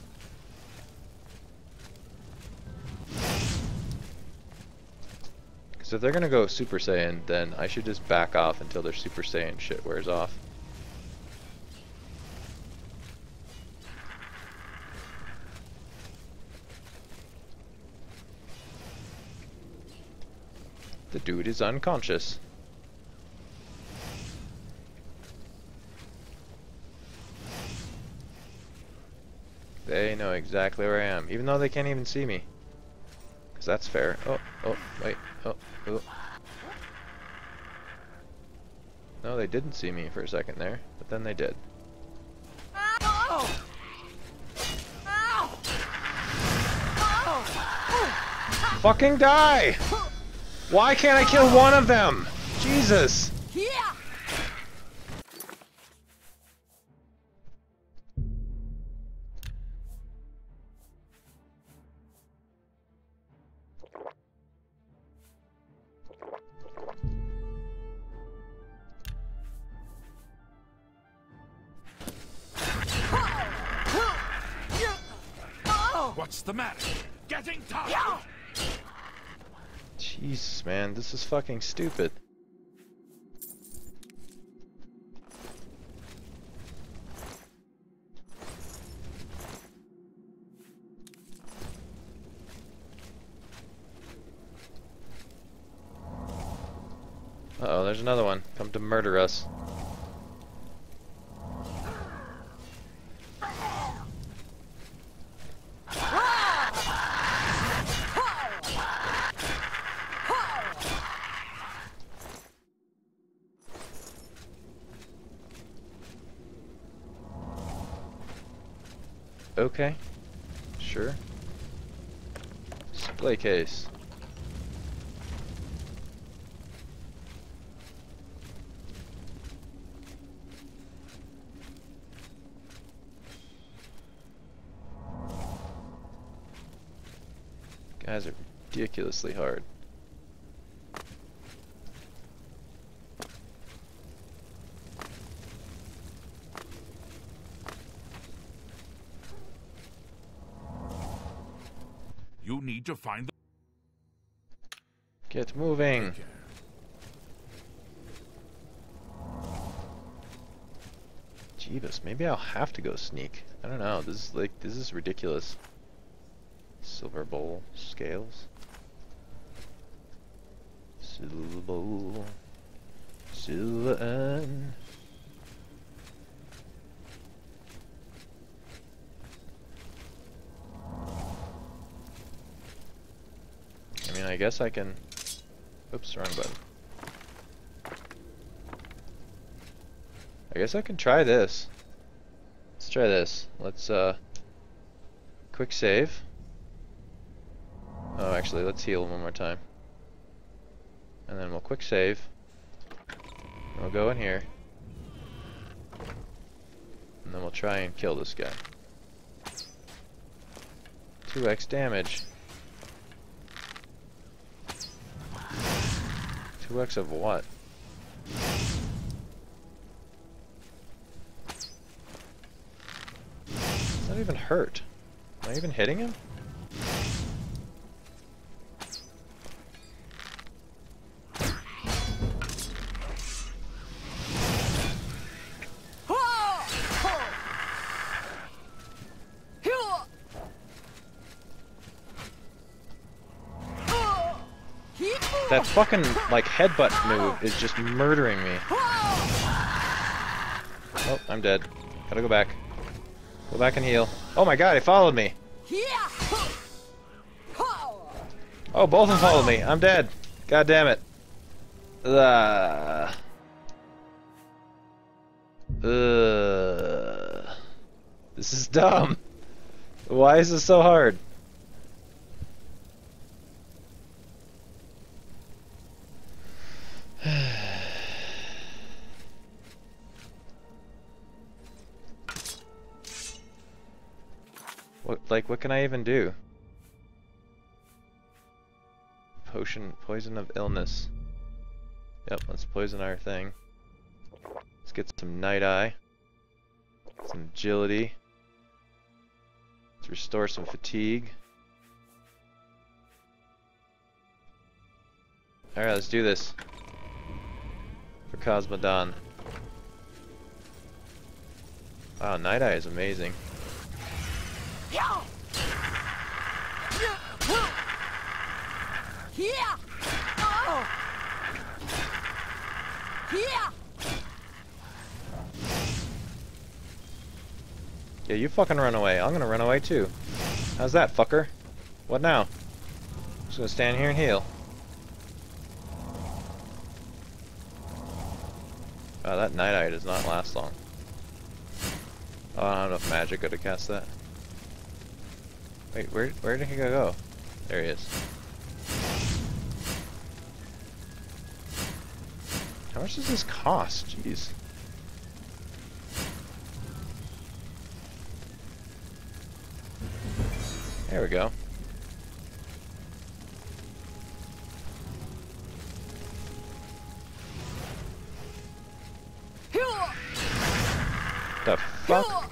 Because if they're gonna go Super Saiyan, then I should just back off until their Super Saiyan shit wears off. The dude is unconscious. They know exactly where I am, even though they can't even see me. Because that's fair. Oh, wait. Oh. No, they didn't see me for a second there, but then they did. Fucking die! Why can't I kill one of them? Jesus! What's the matter? Getting tough! Jesus, man, this is fucking stupid. Uh-oh, there's another one. Come to murder us. Okay. Sure. Display case. Guys are ridiculously hard. You need to find the... Get moving. Jeebus, maybe I'll have to go sneak. I don't know. This is ridiculous. Silver bowl scales. Silver bowl. Silver urn. I mean, I guess I can... Oops, wrong button. I guess I can try this. Let's try this. Let's, quick save. Oh, actually, let's heal one more time. And then we'll quick save. And we'll go in here. And then we'll try and kill this guy. 2x damage. 2x of what? It's not even hurt. Am I even hitting him? That fucking, like, headbutt move is just murdering me. Oh, I'm dead. Gotta go back. Go back and heal. Oh my god, he followed me! Oh, both of them followed me. I'm dead. God damn it. This is dumb. Why is this so hard? What can I even do? Poison of illness. Yep, let's poison our thing. Let's get some Night Eye. Some agility. Let's restore some fatigue. Alright, let's do this. For Cosmodon. Wow, Night Eye is amazing. Yeah, you fucking run away. I'm gonna run away too. How's that, fucker? What now? Just gonna stand here and heal. Oh, that Night Eye does not last long. Oh, I don't have enough magic to cast that. Wait, where did he go? There he is. How much does this cost? Jeez. There we go. The fuck?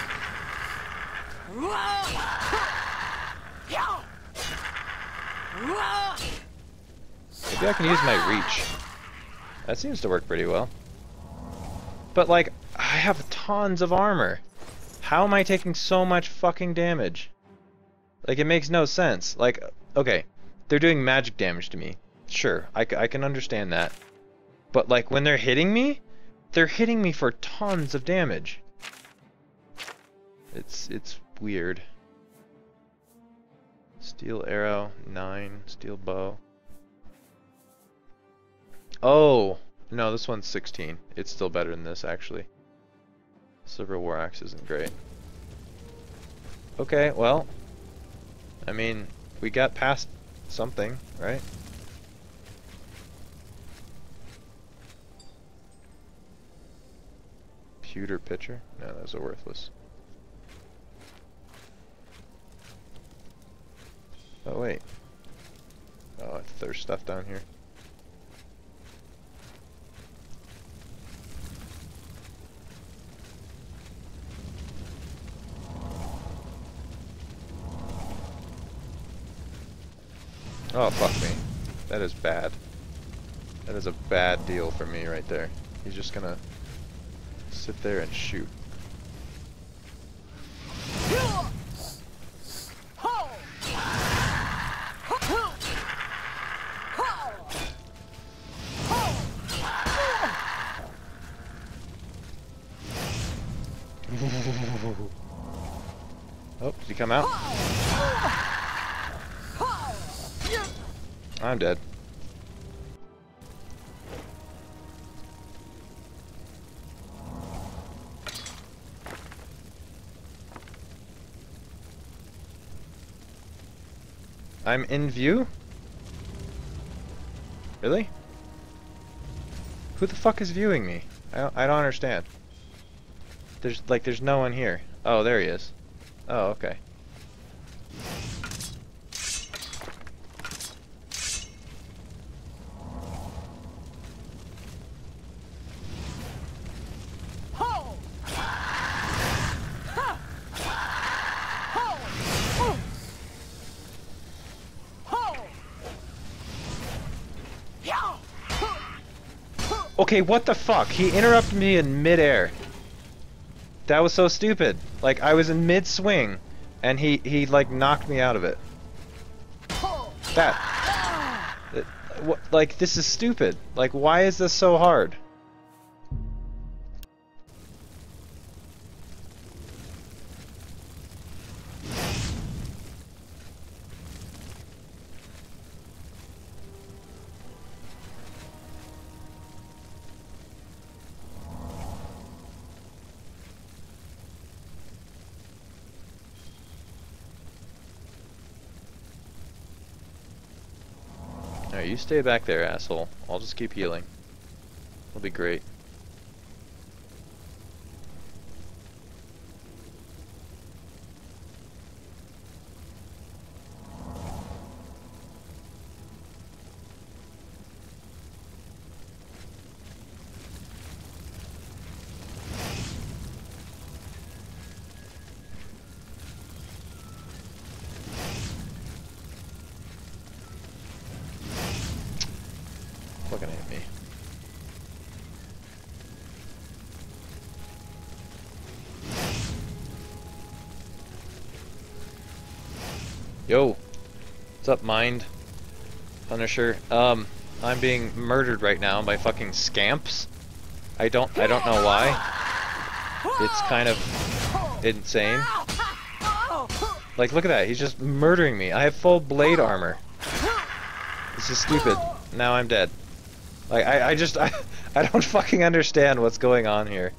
Maybe I can use my reach. That seems to work pretty well. But like, I have tons of armor. How am I taking so much fucking damage? Like, it makes no sense. Like, okay, they're doing magic damage to me. Sure, I can understand that. But like when they're hitting me for tons of damage. It's weird. Steel arrow, 9. Steel bow. Oh! No, this one's 16. It's still better than this, actually. Silver war axe isn't great. Okay, well, I mean, we got past something, right? Pewter pitcher? No, those are worthless. Oh, wait. Oh, there's stuff down here. Oh, fuck me. That is bad. That is a bad deal for me right there. He's just gonna sit there and shoot. Oh, did he come out? I'm dead. I'm in view? Really? Who the fuck is viewing me? I don't understand. There's no one here. Oh, there he is. Oh, okay. Okay, what the fuck? He interrupted me in mid-air. That was so stupid. Like, I was in mid-swing, and he like, knocked me out of it. Like, this is stupid. Like, why is this so hard? Alright, you stay back there, asshole. I'll just keep healing. It'll be great. Fucking hit me. Yo, what's up, Mind Punisher? I'm being murdered right now by fucking scamps. I don't know why. It's kind of insane. Like, look at that. He's just murdering me. I have full blade armor. This is stupid. Now I'm dead. Like, I don't fucking understand what's going on here.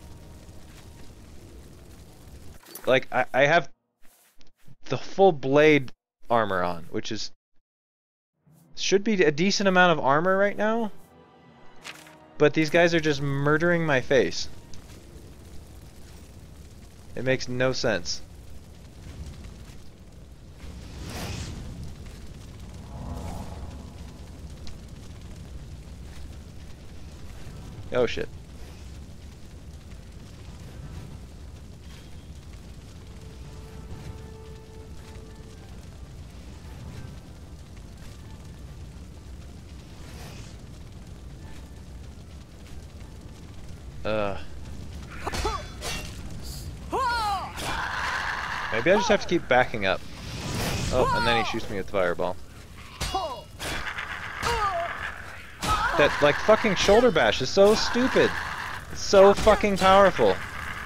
Like, I have the full blade armor on, which should be a decent amount of armor right now. But these guys are just murdering my face. It makes no sense. Oh shit. Maybe I just have to keep backing up. Oh, and then he shoots me with the fireball. That, like, fucking shoulder bash is so stupid. It's so fucking powerful.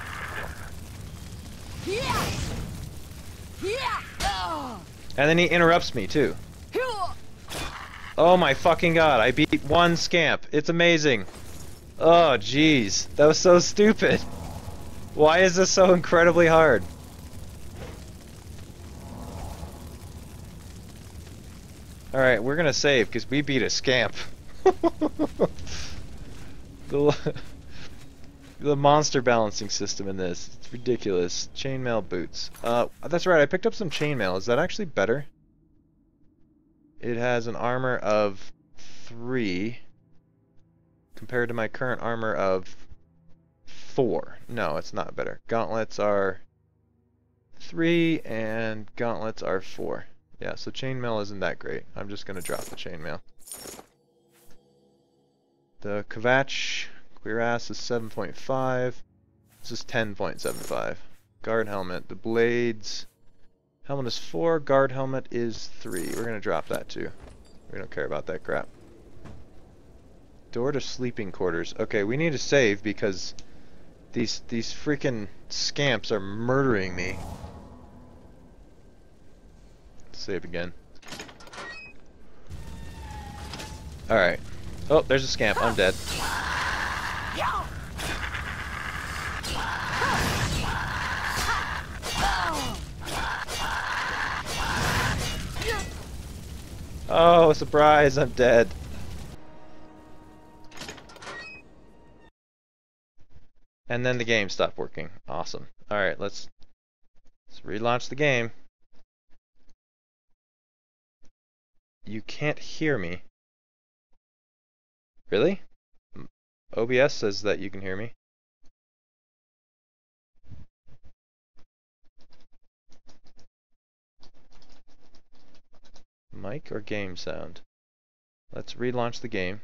And then he interrupts me, too. Oh my fucking god, I beat one scamp. It's amazing. Oh, jeez. That was so stupid. Why is this so incredibly hard? Alright, we're gonna save, because we beat a scamp. The monster balancing system in this. It's ridiculous. Chainmail boots. That's right, I picked up some chainmail. Is that actually better? It has an armor of 3 compared to my current armor of 4. No, it's not better. Gauntlets are 3 and gauntlets are 4. Yeah, so chainmail isn't that great. I'm just gonna drop the chainmail. The Kvatch cuirass is 7.5. This is 10.75. Guard helmet. The blades. Helmet is 4. Guard helmet is 3. We're gonna drop that too. We don't care about that crap. Door to sleeping quarters. Okay, we need to save because these freaking scamps are murdering me. Save again. Alright. Oh, there's a scamp. I'm dead. Oh, surprise! I'm dead. And then the game stopped working. Awesome. Alright, let's relaunch the game. You can't hear me. Really? OBS says that you can hear me. Mic or game sound? Let's relaunch the game.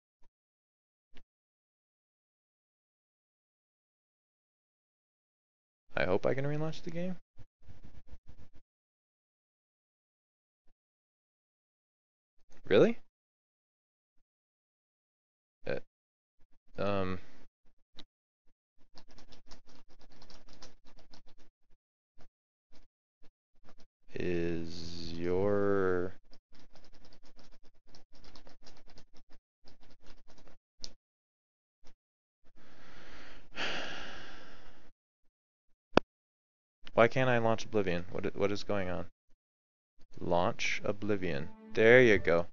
I hope I can relaunch the game. Really? Is your... Why can't I launch Oblivion? What is going on? Launch Oblivion. There you go.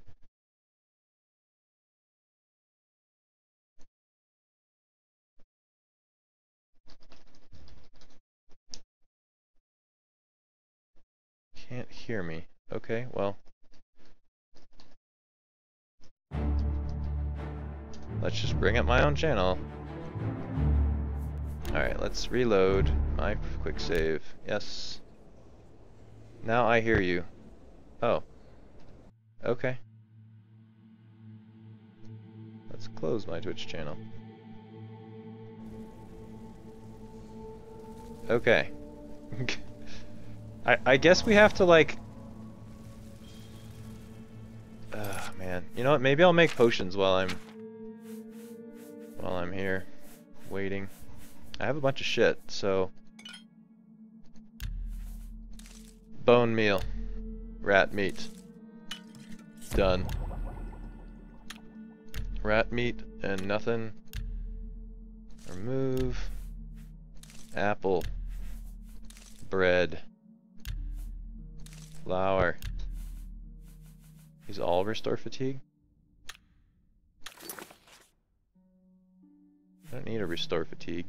Can't hear me. Okay, well. Let's just bring up my own channel. Alright, let's reload my quick save. Yes. Now I hear you. Oh. Okay. Let's close my Twitch channel. Okay. I guess we have to, like... man. You know what? Maybe I'll make potions while I'm here. Waiting. I have a bunch of shit, so... Bone meal. Rat meat. Done. Rat meat and nothing. Remove. Apple. Bread. Flour. These all restore fatigue? I don't need to restore fatigue.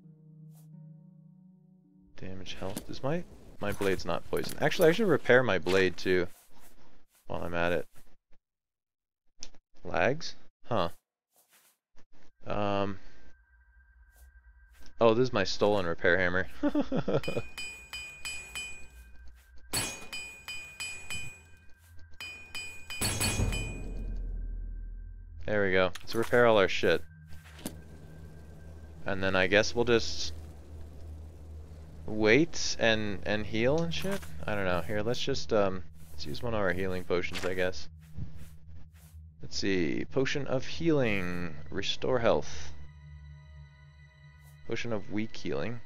Damage health. Is my blade's not poisoned? Actually, I should repair my blade too while I'm at it. Lags? Huh. Oh, this is my stolen repair hammer. There we go. Let's repair all our shit. And then I guess we'll just wait and heal and shit? I don't know. Here, let's just let's use one of our healing potions, I guess. Let's see. Potion of healing. Restore health. Potion of weak healing.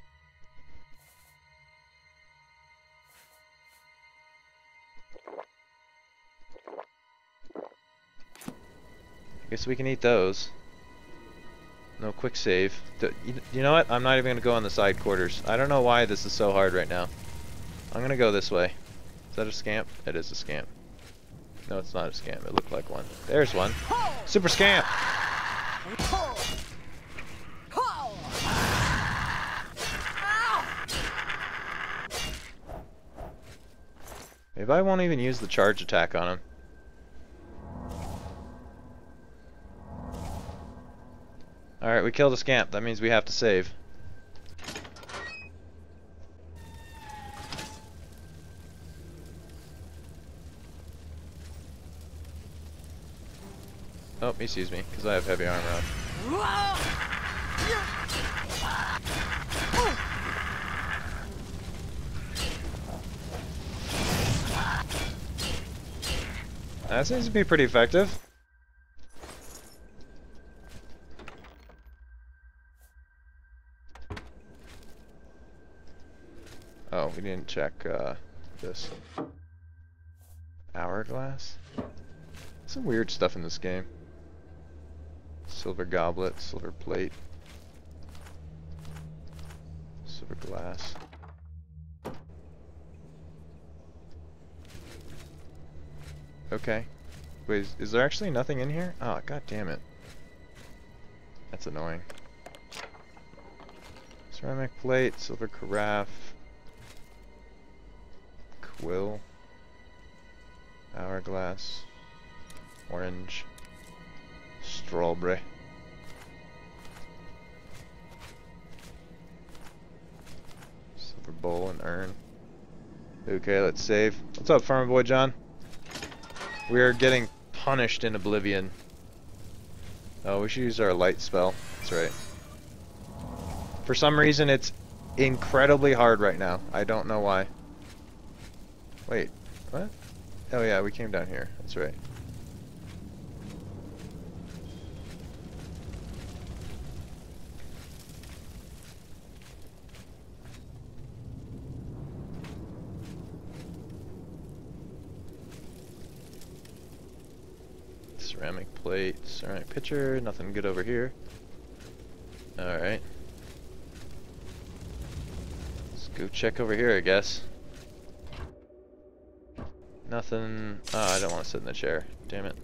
Guess we can eat those. No quick save. You know what? I'm not even going to go on the side quarters. I don't know why this is so hard right now. I'm going to go this way. Is that a scamp? It is a scamp. No, it's not a scamp. It looked like one. There's one. Super scamp! Maybe I won't even use the charge attack on him. Alright, we killed a scamp. That means we have to save. Oh, he sees me, because I have heavy armor on. That seems to be pretty effective. Oh, we didn't check this. Hourglass? Some weird stuff in this game. Silver goblet, silver plate, silver glass. Okay. Wait, is there actually nothing in here? Oh, god damn it. That's annoying. Ceramic plate, silver carafe, quill, hourglass, orange, strawberry. Silver bowl and urn. Okay, let's save. What's up, Farmer Boy John? We are getting punished in Oblivion. Oh, we should use our light spell. That's right. For some reason, it's incredibly hard right now. I don't know why. Wait, what? Oh yeah, we came down here. That's right. Ceramic plate, ceramic pitcher, nothing good over here. Alright. Let's go check over here, I guess. Nothing. Oh, I don't want to sit in the chair. Damn it.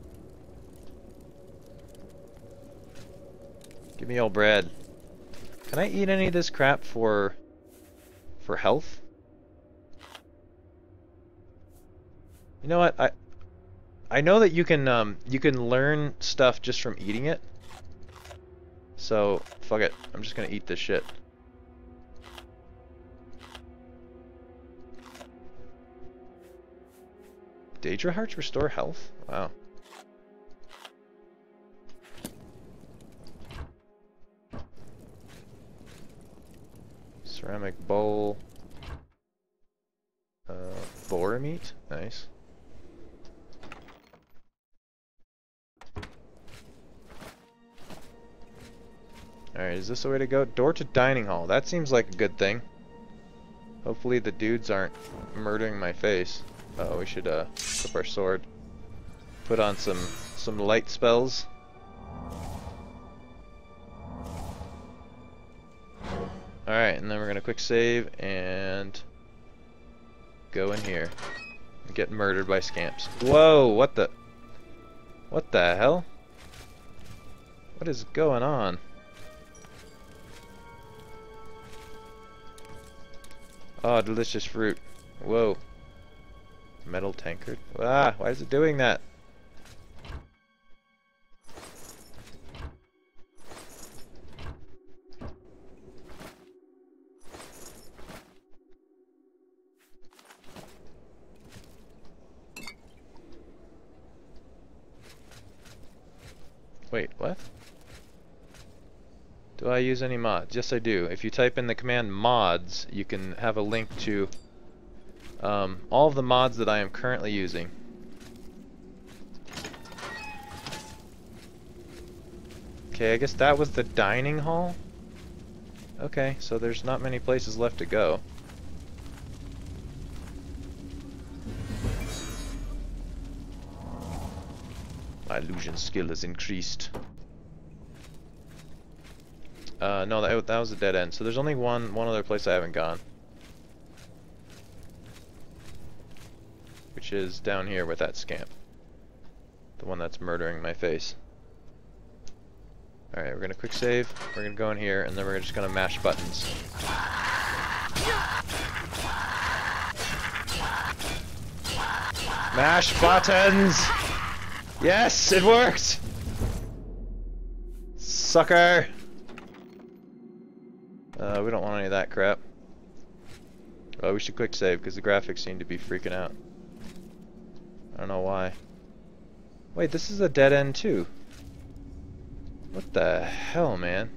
Give me old bread. Can I eat any of this crap for health? You know what? I know that you can learn stuff just from eating it. So fuck it. I'm just gonna eat this shit. Daedra hearts restore health? Wow. Ceramic bowl. Boar meat? Nice. Alright, is this the way to go? Door to dining hall. That seems like a good thing. Hopefully the dudes aren't murdering my face. Oh, we should equip our sword. Put on some light spells. Alright, and then we're gonna quick save and go in here and get murdered by scamps. Whoa, what the hell? What is going on? Oh, delicious fruit. Whoa. Metal tankard. Ah, why is it doing that? Wait, what? Do I use any mods? Yes, I do. If you type in the command mods, you can have a link to all of the mods that I am currently using. Okay, I guess that was the dining hall? Okay, so there's not many places left to go. My illusion skill has increased. No, that was a dead end. So there's only one other place I haven't gone. Which is down here with that scamp. The one that's murdering my face. Alright, we're gonna quick save, we're gonna go in here, and then we're just gonna mash buttons. Mash buttons! Yes, it worked! Sucker! We don't want any of that crap. Oh, we should quick save, because the graphics seem to be freaking out. I don't know why. Wait, this is a dead end too. What the hell, man?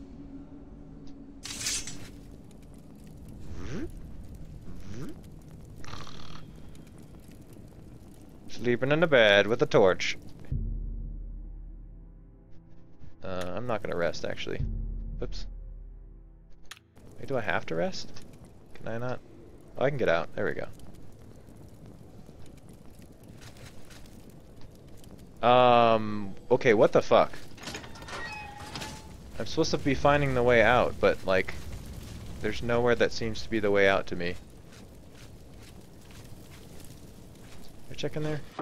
Sleeping in the bed with a torch. I'm not gonna rest, actually. Oops. Wait, do I have to rest? Can I not? Oh, I can get out. There we go. Okay, what the fuck? I'm supposed to be finding the way out, but, like, there's nowhere that seems to be the way out to me. Can I check in there?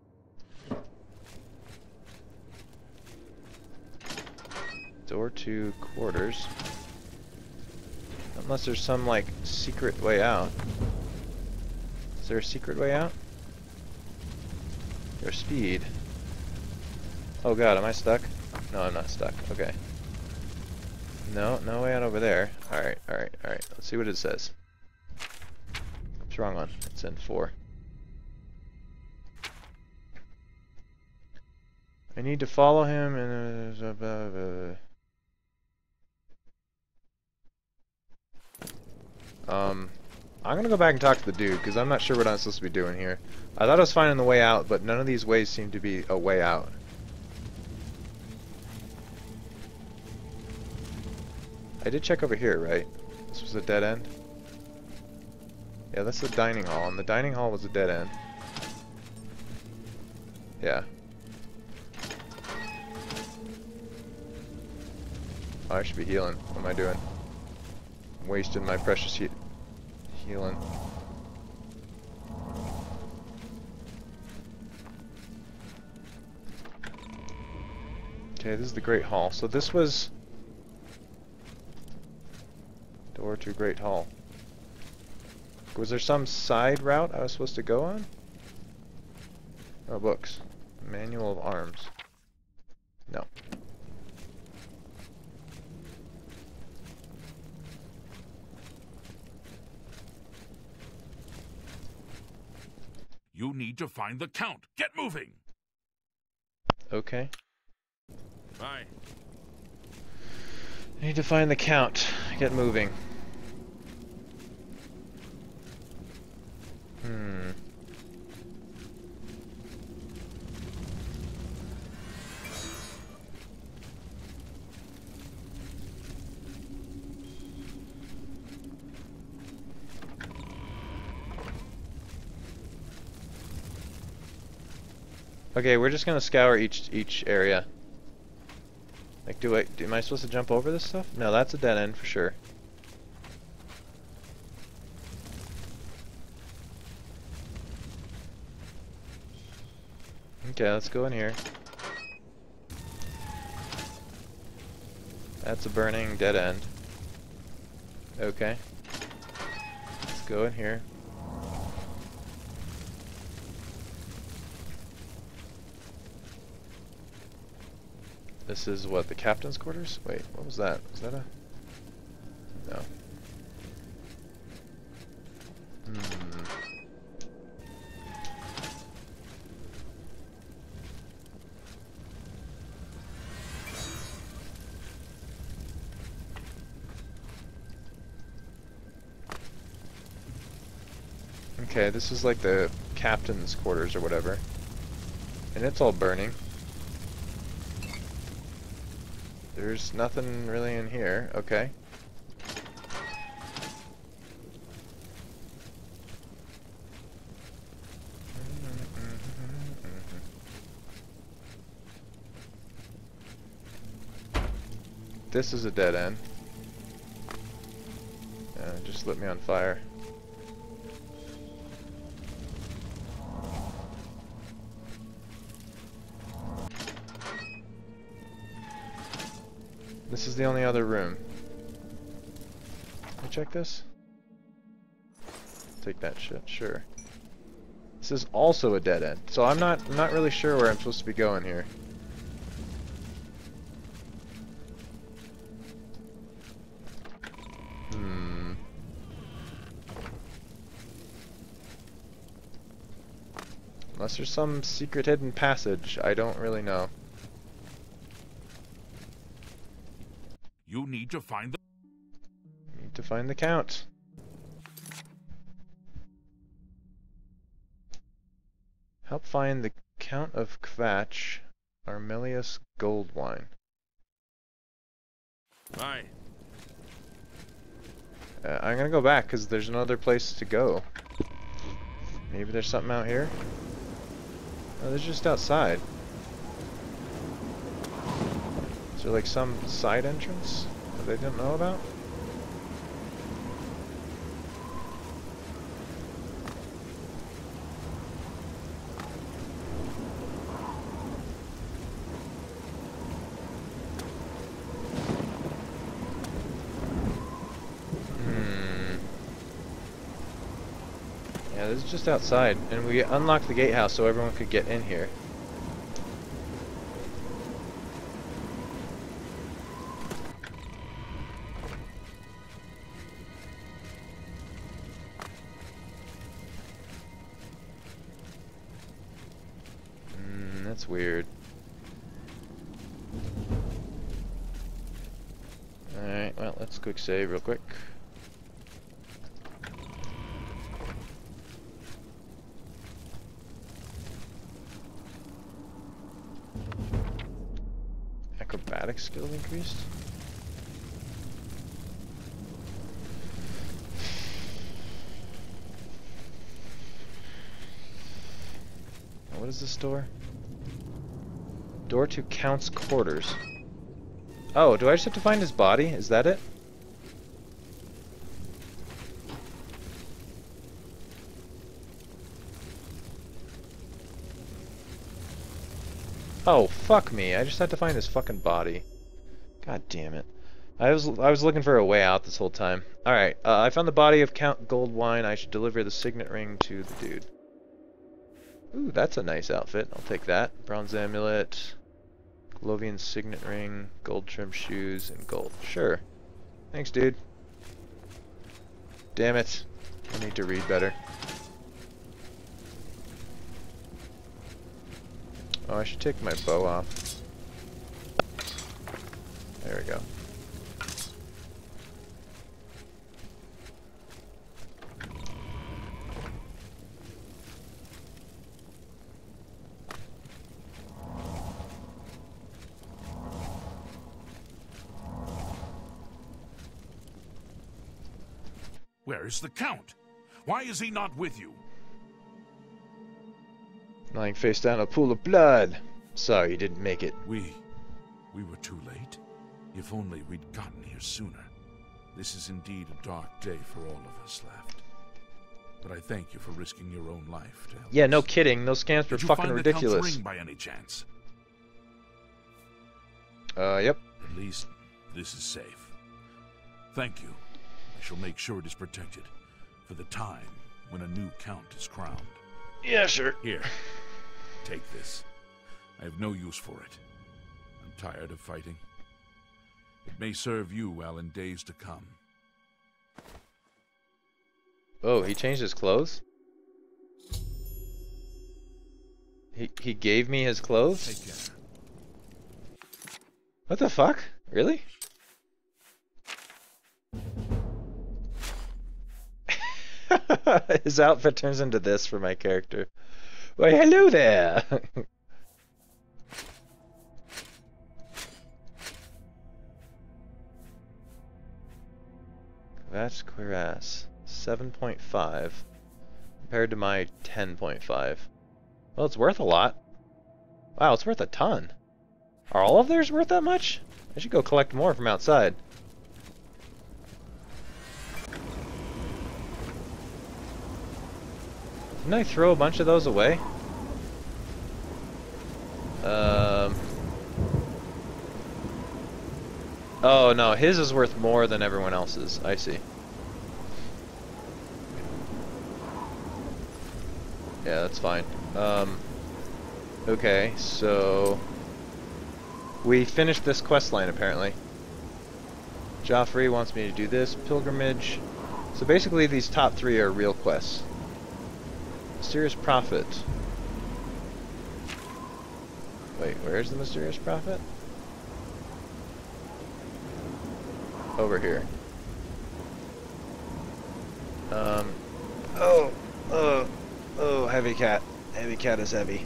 Door to quarters. Unless there's some, like, secret way out. Is there a secret way out? Or speed? Oh god, am I stuck? No, I'm not stuck. Okay. No way out over there. Alright. Let's see what it says. What's wrong one? It's in 4. I need to follow him and... I'm gonna go back and talk to the dude, because I'm not sure what I'm supposed to be doing here. I thought I was finding the way out, but none of these ways seem to be a way out. I did check over here, right? This was a dead end? Yeah, that's the dining hall, and the dining hall was a dead end. Yeah. Oh, I should be healing. What am I doing? I'm wasting my precious healing. Okay, this is the Great Hall. So this was... Door to Great Hall. Was there some side route I was supposed to go on? Oh, books. Manual of Arms. No. You need to find the Count. Get moving! Okay. Bye. I need to find the Count. Get moving. Okay, we're just gonna scour each area. Like, am I supposed to jump over this stuff? No, that's a dead end for sure. Okay, let's go in here. That's a burning dead end. Okay. Let's go in here. This is what, the captain's quarters? Wait, what was that? Was that a... No. Okay, this is like the captain's quarters or whatever. And it's all burning. There's nothing really in here. Okay. This is a dead end. Just lit me on fire. This is the only other room. Can I check this? Take that shit, sure. This is also a dead end. So I'm not really sure where I'm supposed to be going here. Unless there's some secret hidden passage, I don't really know. You need to find the... Need to find the Count. Help find the Count of Kvatch, Armelius Goldwine. Aye. I'm gonna go back because there's no other place to go. Maybe there's something out here? Oh, they're just outside. Is there like some side entrance that they didn't know about? Yeah, this is just outside, and we unlocked the gatehouse so everyone could get in here. That's weird. Alright, well, let's quick save real quick. Acrobatic skills increased? What is this door? Door to Count's quarters. Oh, do I just have to find his body? Is that it? Oh, fuck me. I just had to find his fucking body. God damn it. I was looking for a way out this whole time. Alright, I found the body of Count Goldwine. I should deliver the signet ring to the dude. Ooh, that's a nice outfit. I'll take that. Bronze amulet, Clovian signet ring, gold trim shoes, and gold. Sure. Thanks, dude. Damn it. I need to read better. Oh, I should take my bow off. There we go. Where is the Count? Why is he not with you? Lying face down in a pool of blood. Sorry you didn't make it. We were too late. If only we'd gotten here sooner. This is indeed a dark day for all of us left. But I thank you for risking your own life to help Yeah, us. no kidding. Those scams were fucking ridiculous. Did you find the Count's ring by any chance? Yep. At least this is safe. Thank you. I shall make sure it is protected for the time when a new Count is crowned. Yeah, sure. Here, take this. I have no use for it. I'm tired of fighting. It may serve you well in days to come. Oh, he changed his clothes? He gave me his clothes? Take care. What the fuck? Really? His outfit turns into this for my character. Why, hello there! That's cuirass. 7.5 compared to my 10.5. Well, it's worth a lot. Wow, it's worth a ton. Are all of theirs worth that much? I should go collect more from outside. Didn't I throw a bunch of those away? Oh no, his is worth more than everyone else's. I see. Yeah, that's fine. Okay, so we finished this quest line apparently. Joffrey wants me to do this pilgrimage. So basically these top 3 are real quests. Mysterious Prophet. Wait, where's the Mysterious Prophet? Over here. Oh, heavy cat. Heavy cat is heavy.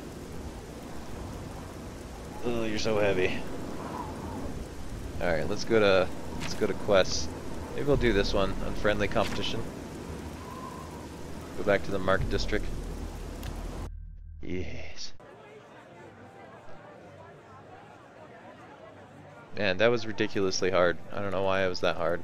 Oh, you're so heavy. Alright, let's go to quests. Maybe we'll do this one, unfriendly competition. Go back to the Market District. Yes. Man, that was ridiculously hard. I don't know why it was that hard.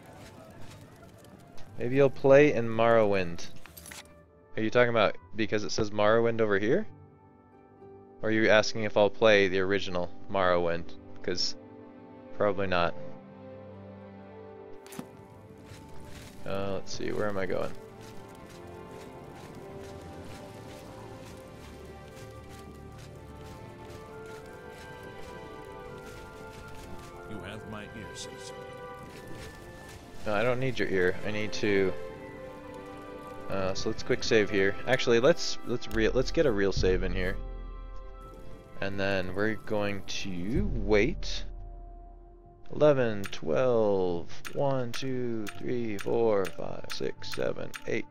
Maybe you'll play in Morrowind. Are you talking about because it says Morrowind over here? Or are you asking if I'll play the original Morrowind? Because probably not. Let's see, where am I going? You have my ear, Cecil. No, I don't need your ear. I need to. So let's quick save here. Actually, let's get a real save in here, and then we're going to wait. 11, 12, 1, 2, 3, 4, 5, 6, 7, 8.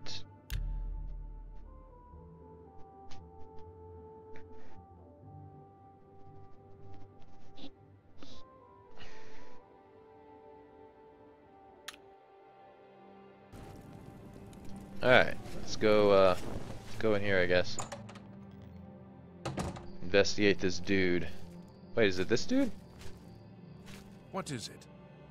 Alright, let's go in here, I guess. Investigate this dude. Wait, is it this dude? What is it?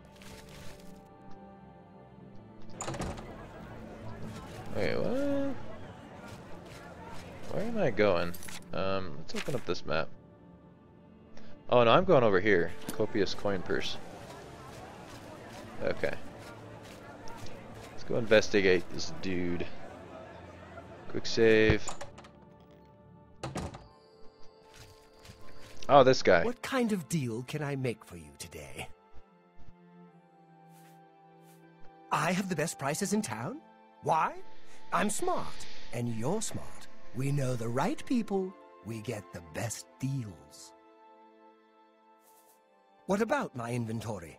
Wait, what? Where am I going? Let's open up this map. Oh no, I'm going over here. Copious coin purse. Okay. Let's go investigate this dude. Quick save. Oh, this guy. What kind of deal can I make for you today? I have the best prices in town? Why? I'm smart, and you're smart. We know the right people, we get the best deals. What about my inventory?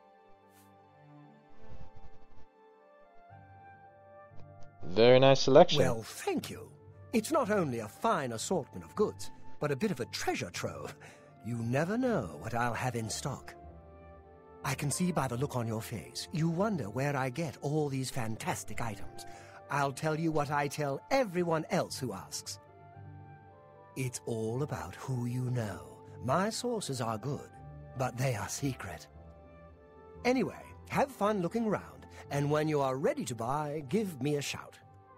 Very nice selection. Well, thank you. It's not only a fine assortment of goods, but a bit of a treasure trove. You never know what I'll have in stock. I can see by the look on your face, you wonder where I get all these fantastic items. I'll tell you what I tell everyone else who asks. It's all about who you know. My sources are good, but they are secret. Anyway, have fun looking around, and when you are ready to buy, give me a shout.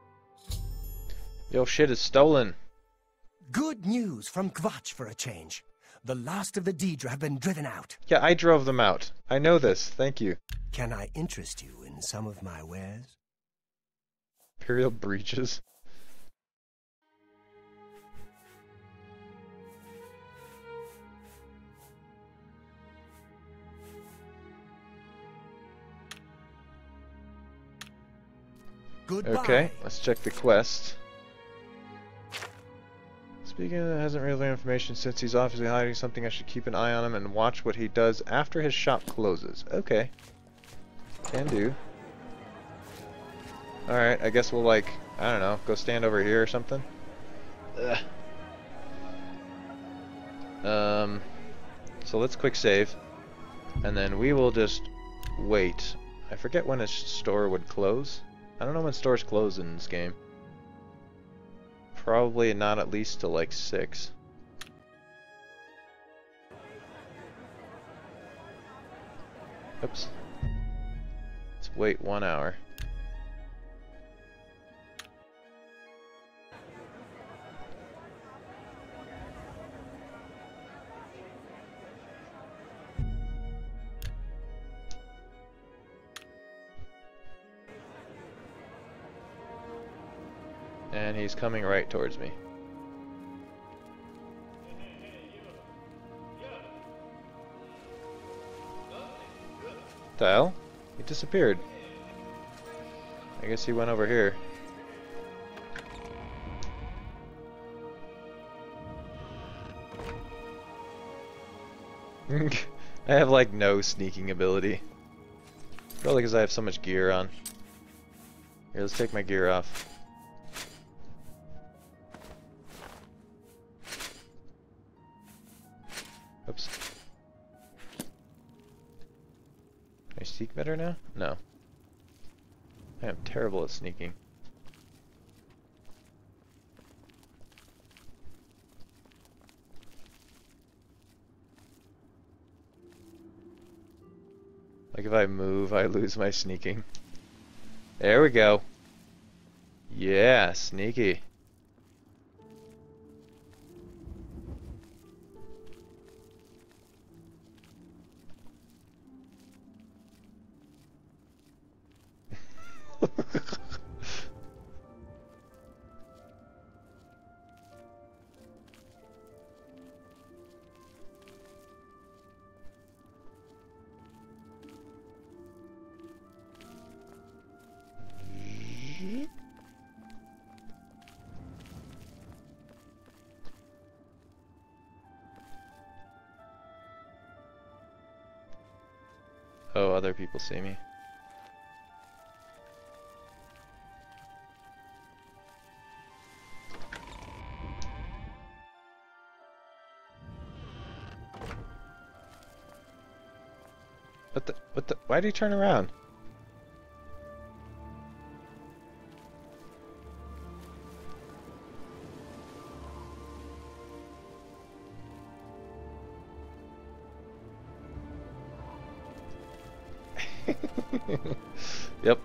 Your shit is stolen. Good news from Kvatch for a change. The last of the Daedra have been driven out. Yeah, I drove them out. I know this. Thank you. Can I interest you in some of my wares? Imperial breeches. Goodbye. Okay, let's check the quest. Speaking of, hasn't revealed information since he's obviously hiding something. I should keep an eye on him and watch what he does after his shop closes. Okay. Can do. Alright, I guess we'll, like, I don't know, go stand over here or something. Ugh. So let's quick save. And then we will just wait I forget when a store would close. I don't know when stores close in this game. Probably not at least till like 6. Oops. Let's wait 1 hour. And he's coming right towards me. The hell? He disappeared. I guess he went over here. I have like no sneaking ability. Probably because I have so much gear on. Here, let's take my gear off. Oops. Can I sneak better now? No. I am terrible at sneaking. Like if I move, I lose my sneaking. There we go. Yeah, sneaky. Oh, other people see me. What the, why did he turn around? Yep.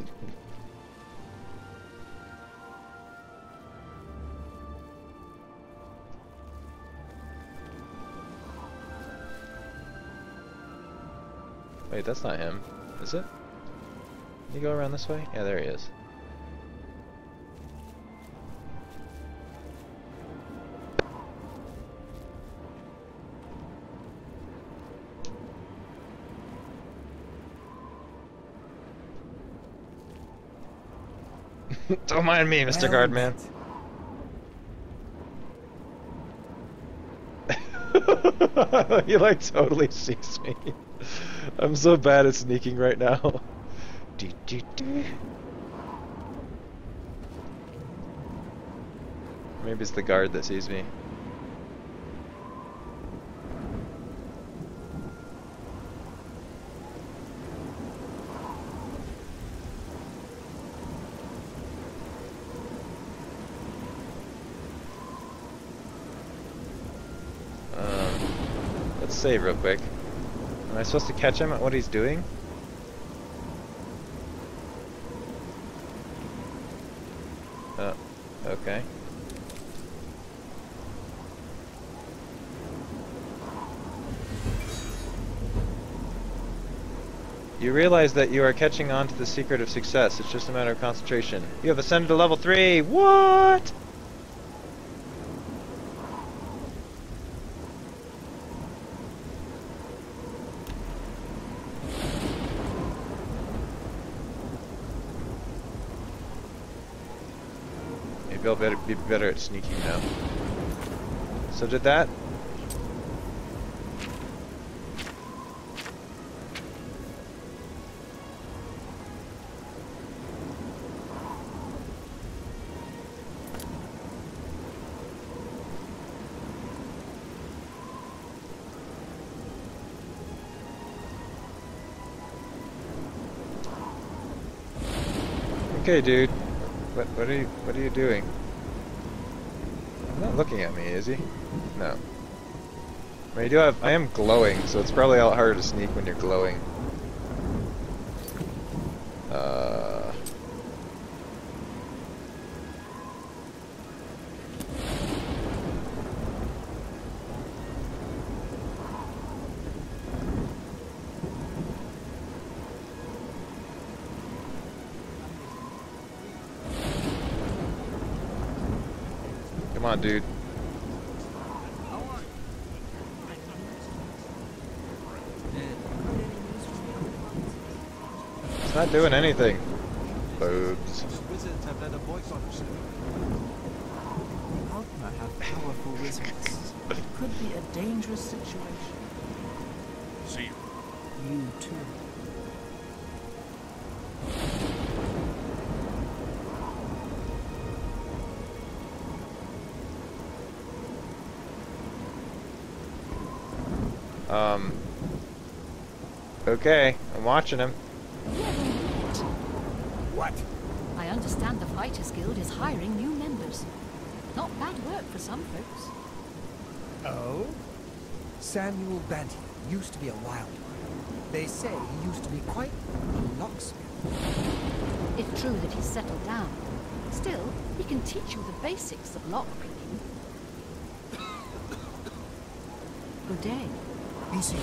Wait, that's not him, is it? Can you go around this way? Yeah, there he is. Don't mind me, Mr. Guardman. He like totally sees me. I'm so bad at sneaking right now. Maybe it's the guard that sees me. Let's save real quick. Am I supposed to catch him at what he's doing? Oh, okay. You realize that you are catching on to the secret of success. It's just a matter of concentration. You have ascended to level 3! What?! Maybe I'll be better at sneaking now. So did that? okay, dude. What are you doing? He's not looking at me, is he? No. I mean, I am glowing, so it's probably a lot harder to sneak when you're glowing. Come on, dude. It's not doing anything. Boobs. Wizards have led a boycott. The Altmer have powerful wizards. It could be a dangerous situation. See you. You too. Okay, I'm watching him. What? I understand the Fighters Guild is hiring new members. Not bad work for some folks. Oh? Samuel Banty used to be a wild one. They say he used to be quite a locksmith. It's true that he's settled down. Still, he can teach you the basics of lockpicking. Good day. Be seated.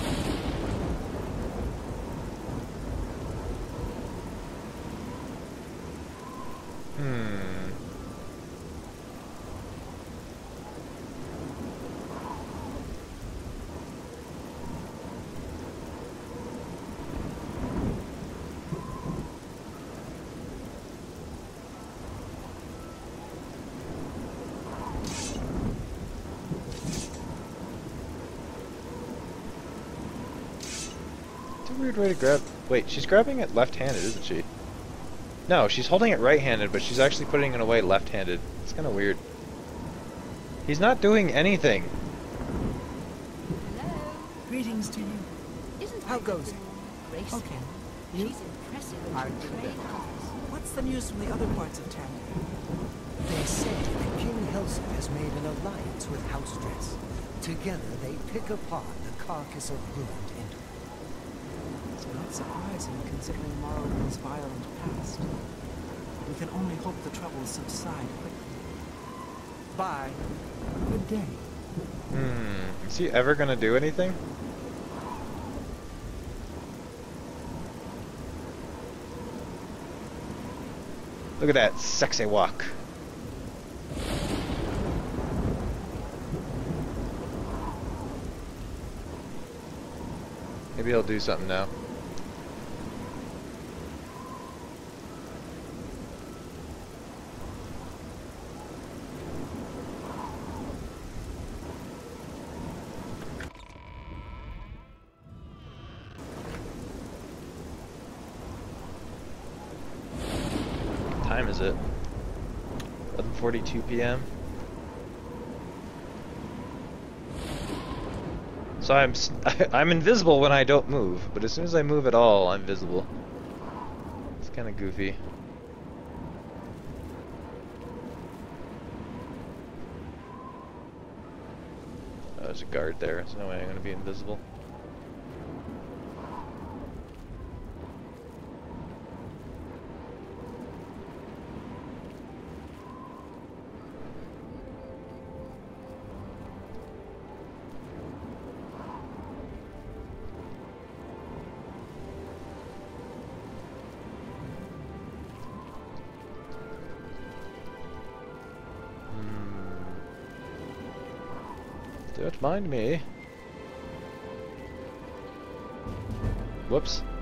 Weird way to grab. Wait, she's grabbing it left-handed, isn't she? No, she's holding it right-handed, but she's actually putting it away left-handed. It's kind of weird. He's not doing anything. Hello. Greetings to you. Isn't How goes it? Grace? Okay. She's impressive and Aren't can you train there? others. What's the news from the other parts of town? They say that King Helsa has made an alliance with House Dress. Together they pick apart the carcass of ruined Ender. It's not surprising considering Morrowind's violent past. We can only hope the troubles subside quickly. Bye. Good day. Is he ever gonna do anything? Look at that sexy walk. Maybe he'll do something now. What time is it? 11:42 p.m. So I'm invisible when I don't move, but as soon as I move at all, I'm visible. It's kind of goofy. Oh, there's a guard there. There's no way I'm gonna be invisible. Don't mind me. Whoops.